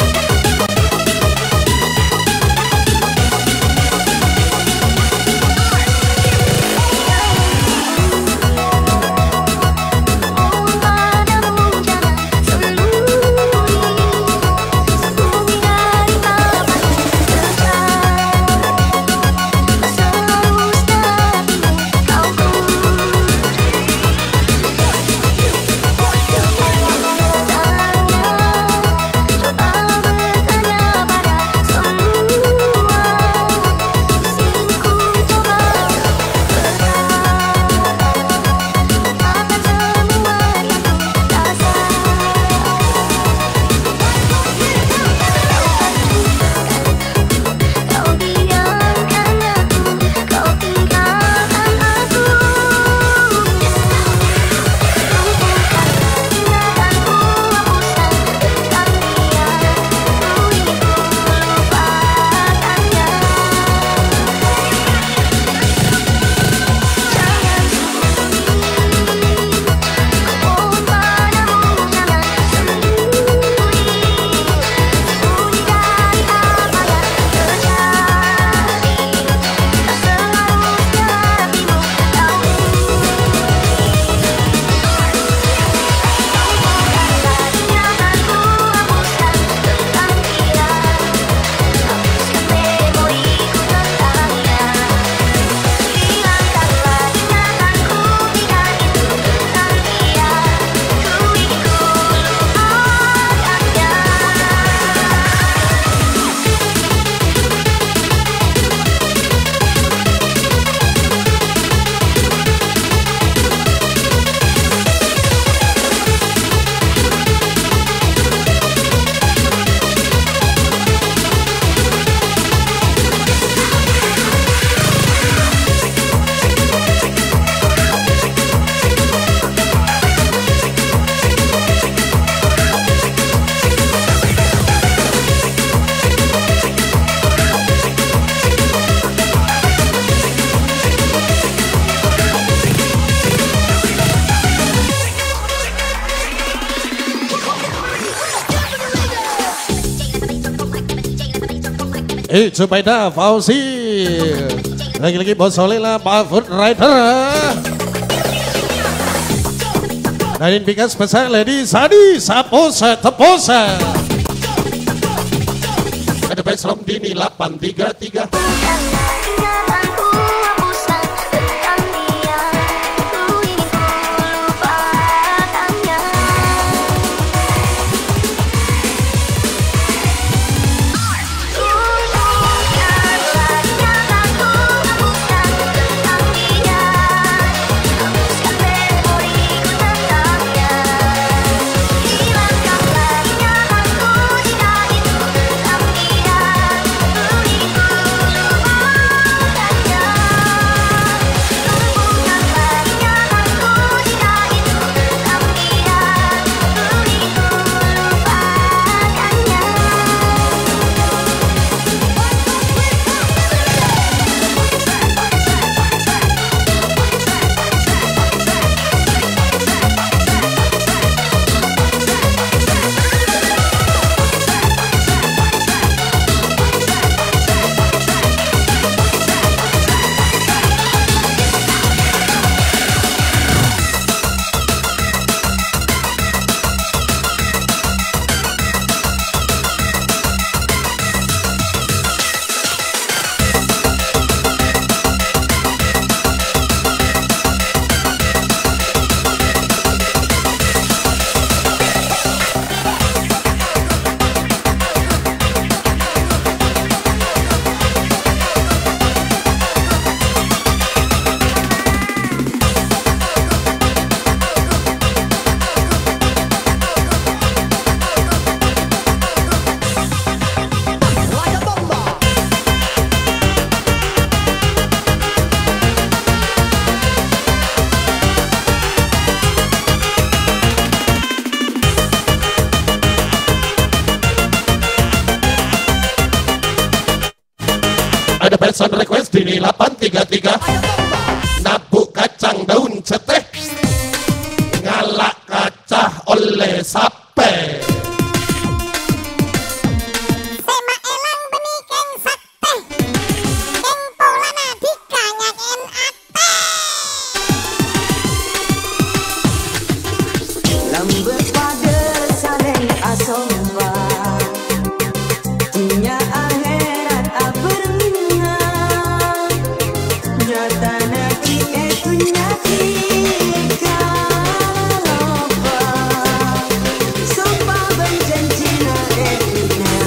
Eh, Jubaida Fauzi. Lagi-lagi Bos Solila Pak Food Rider. Dari Bikas Besar Lady Sadi Saposa Teposa.
The best from Dini delapan tiga tiga. person request Dini delapan tiga tiga. Nabuk kacang daun ceteh, ngalak kacah oleh sape.
Sema elang beni keng sakte, keng polana dikanyaken ate.
Lambat pada saleng asomba, dunia akhirat aberna, nyata nanti itu nyati kalopa, sumpah berjanji nadena,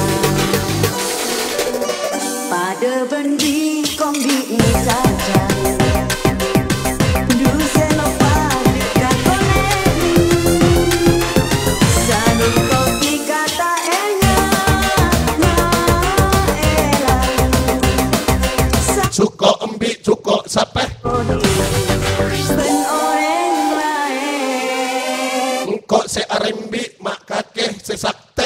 pada bendi kombi ini saja.
Cukup embi cukup sapeh, engkau se arimbi mak kakeh se sakte.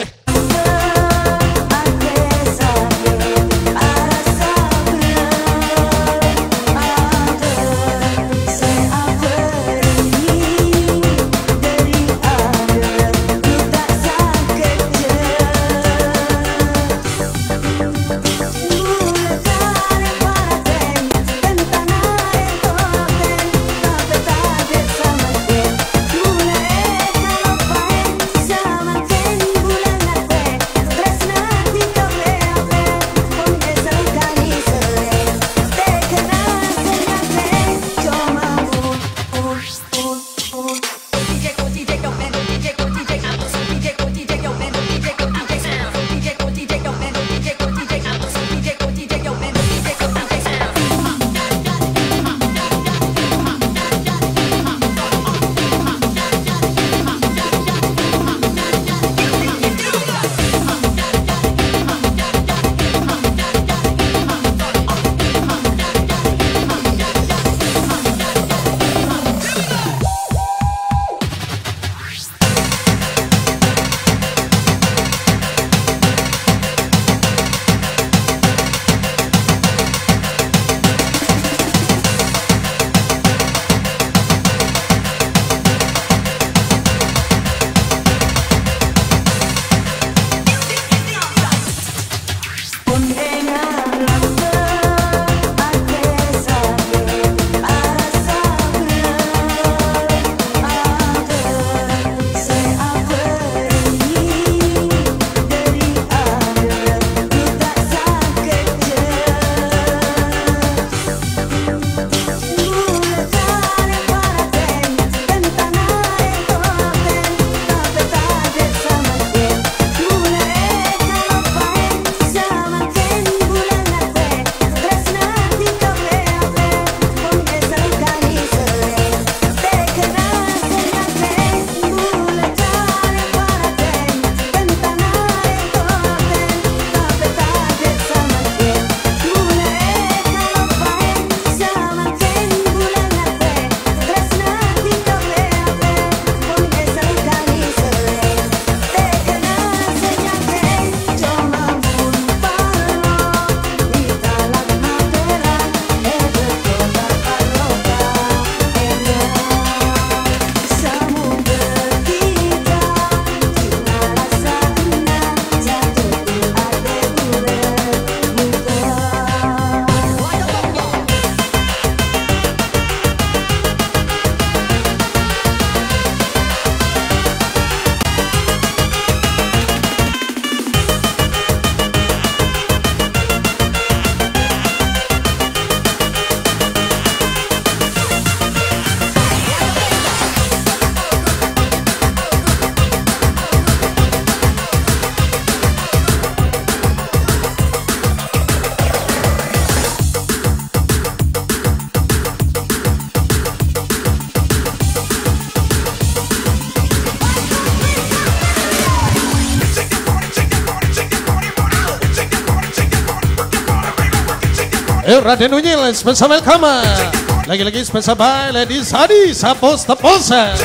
Eh, Raden Unyil, special welcome. Lagi-lagi special by Ladies Hadi, Sapos Teposa.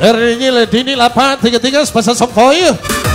Ernyil Dini delapan tiga tiga sepasang Somfoy.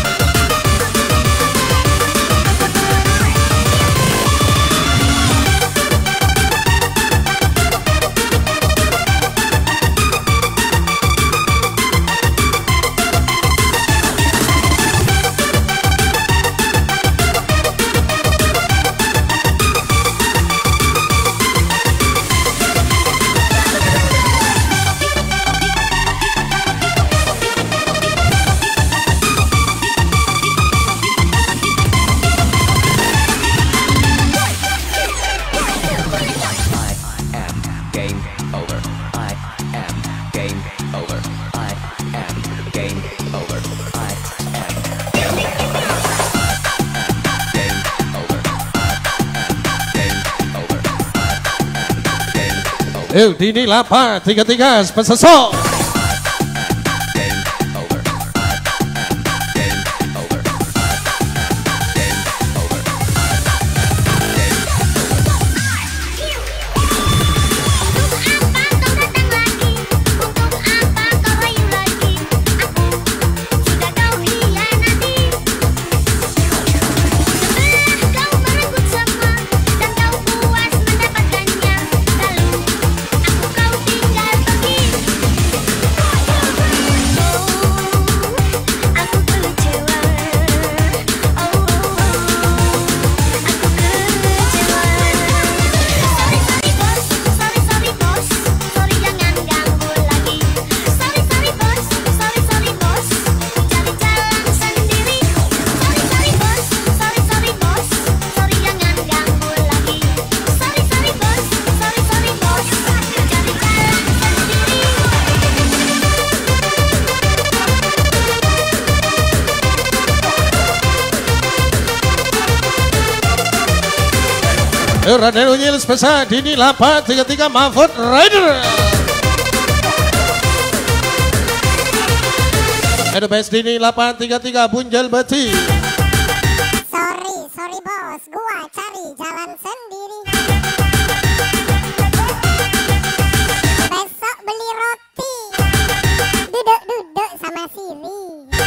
Eh, Dini delapan tiga tiga sepasang. Raden Unyil spesial Dini delapan tiga tiga Mahfud Rider. Ada best Dini delapan tiga tiga Bunjal Beti.
Sorry, sorry bos, gua cari jalan sendiri. Besok beli roti, duduk-duduk sama Siri.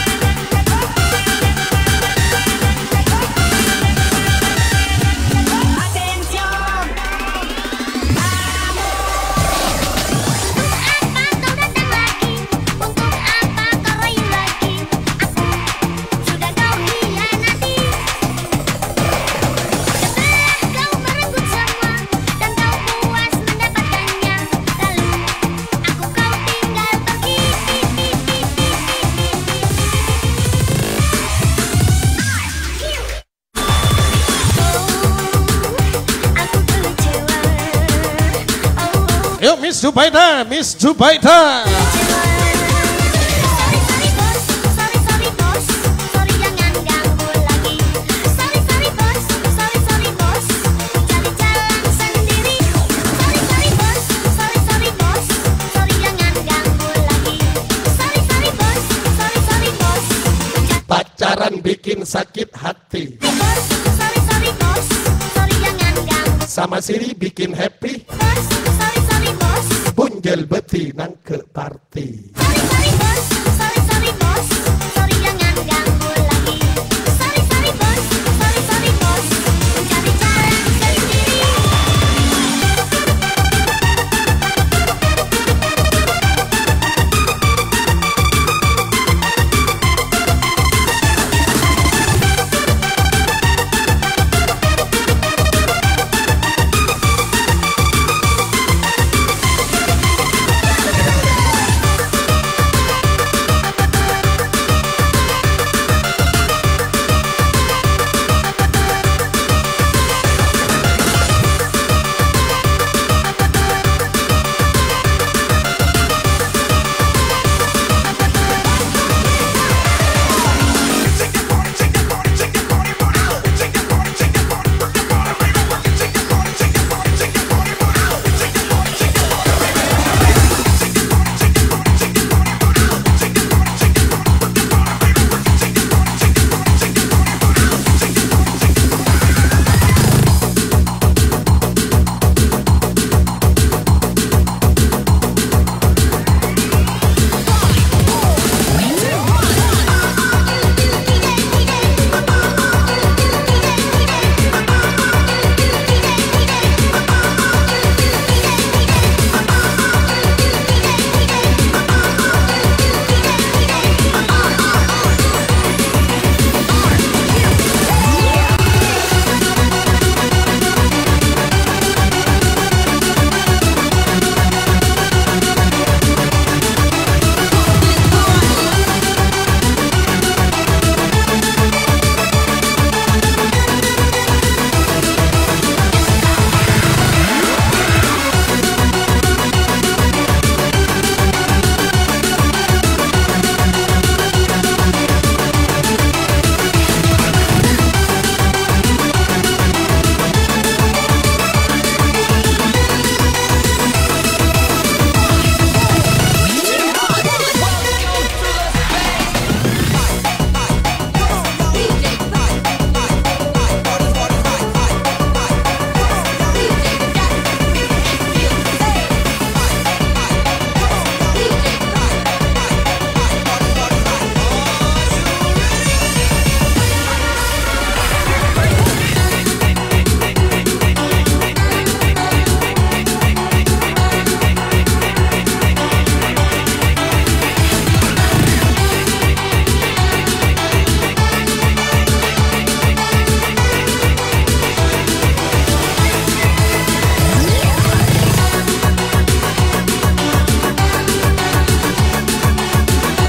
Yuk Miss Jubaida, Miss Jubaida.
Pacaran bikin sakit hati, sama Siri bikin happy. Bunjel Beti nang ke party.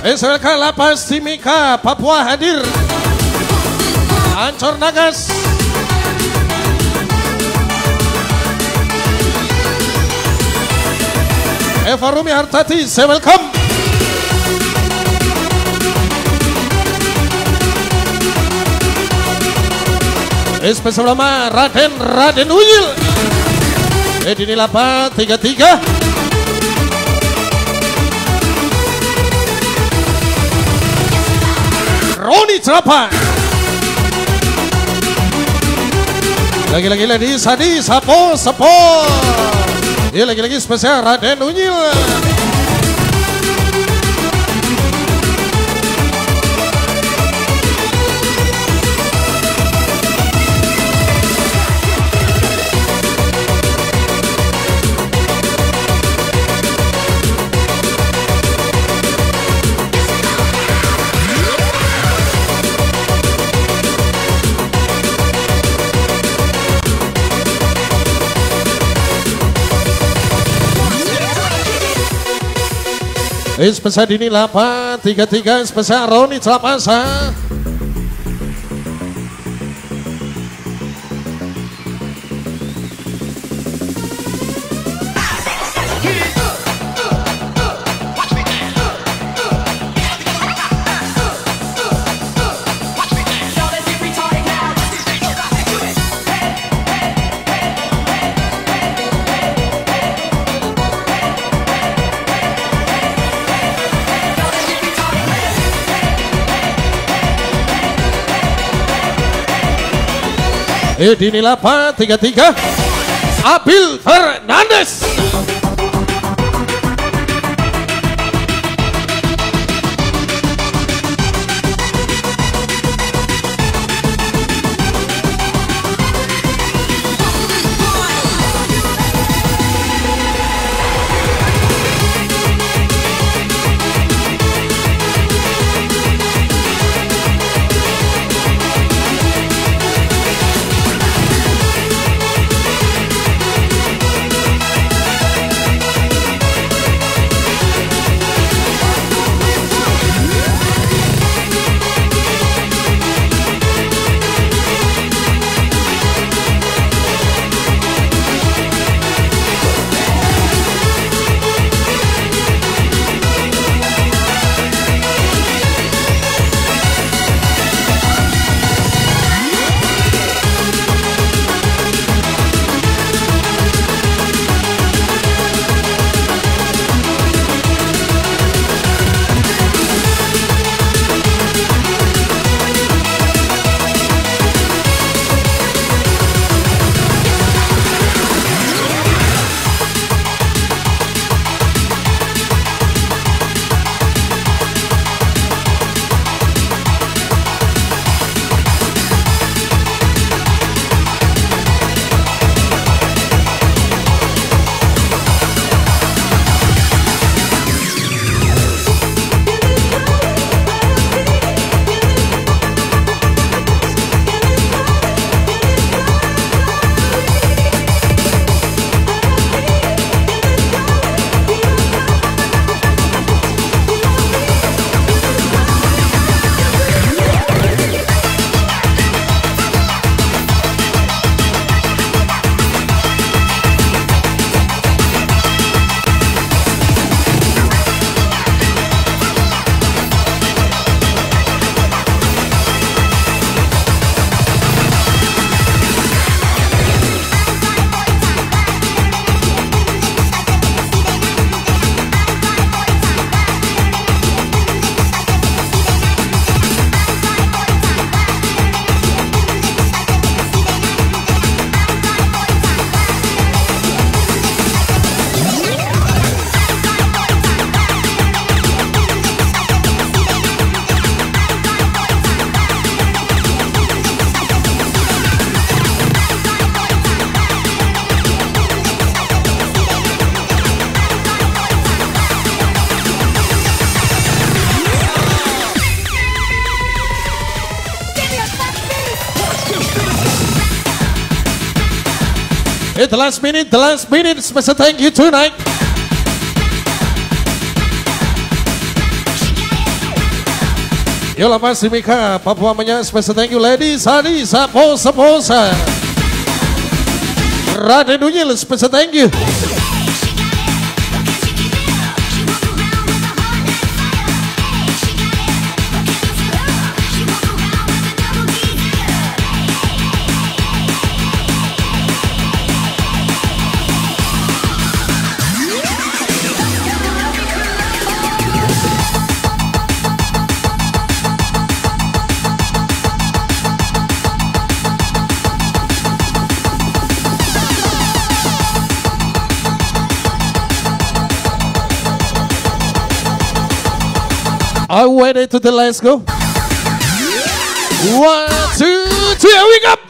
S L K Lapas Timika Papua hadir. Ancor Nagas. Eva Rumi Hartati, saya welcome. Spesial lama Raden Raden Uyil. Edini Lapa tiga tiga. Roni Celapa. Lagi-lagi lagi Sadi Sapo Sapo. Ini lagi-lagi spesial Raden Unyil. Spesial Dini Lapa tiga tiga spesial Roni Celapasa. Edini Lapa tiga tiga Abil Fernandes. At the last minute, the last minute, special thank you tonight. Yola Mas Mika, Papua Manya, special thank you ladies, Hadi, Sapo, Saposa. Raden Unyil, special thank you. I waited to the let's go. One, two, three, here we go.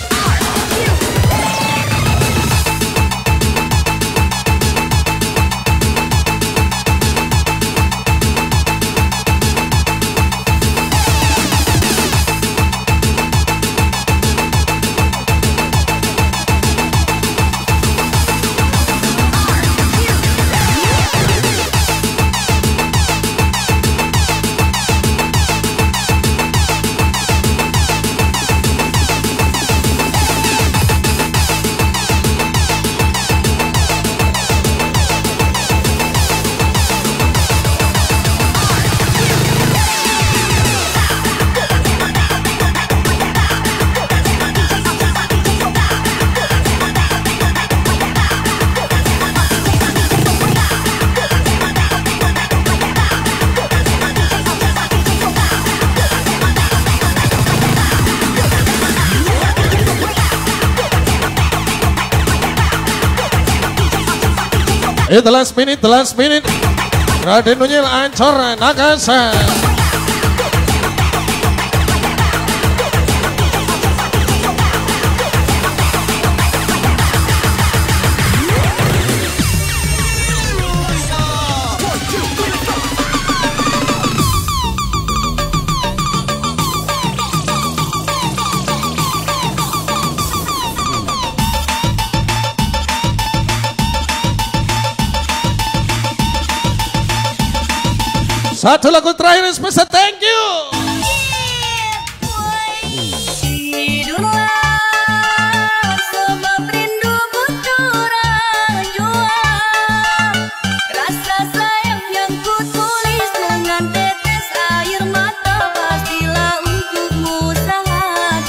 In the last minute, the last minute, Raden Unyil Ancor Nakasa. Satu lagu terakhir spesial thank you.
Rasa sayang yang ku tulis dengan tetes air mata pastilah untukmu sangat.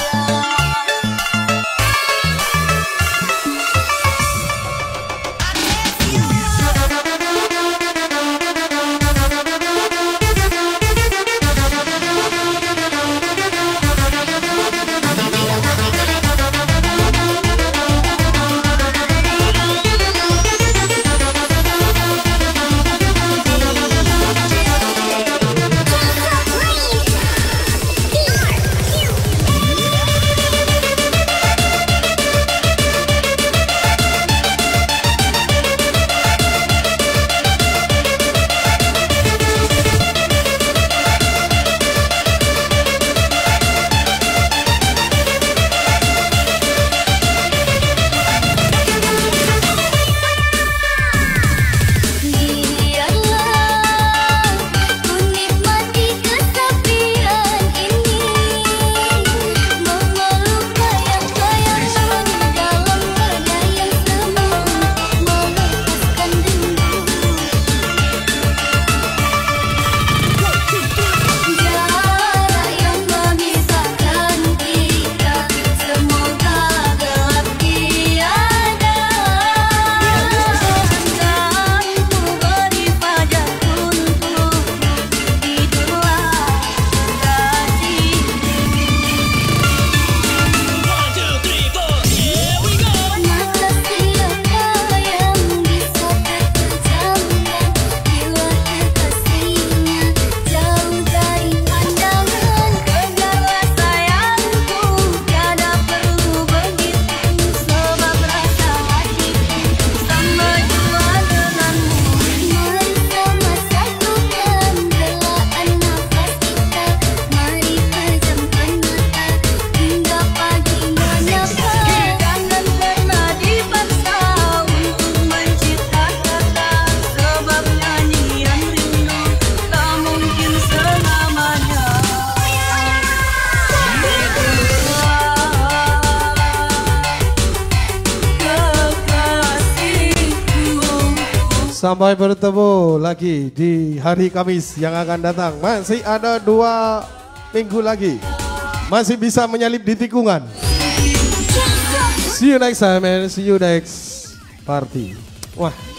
Sampai bertemu lagi di hari Kamis yang akan datang. Masih ada dua minggu lagi. Masih bisa menyalip di tikungan. See you next time and see you next party. Wah.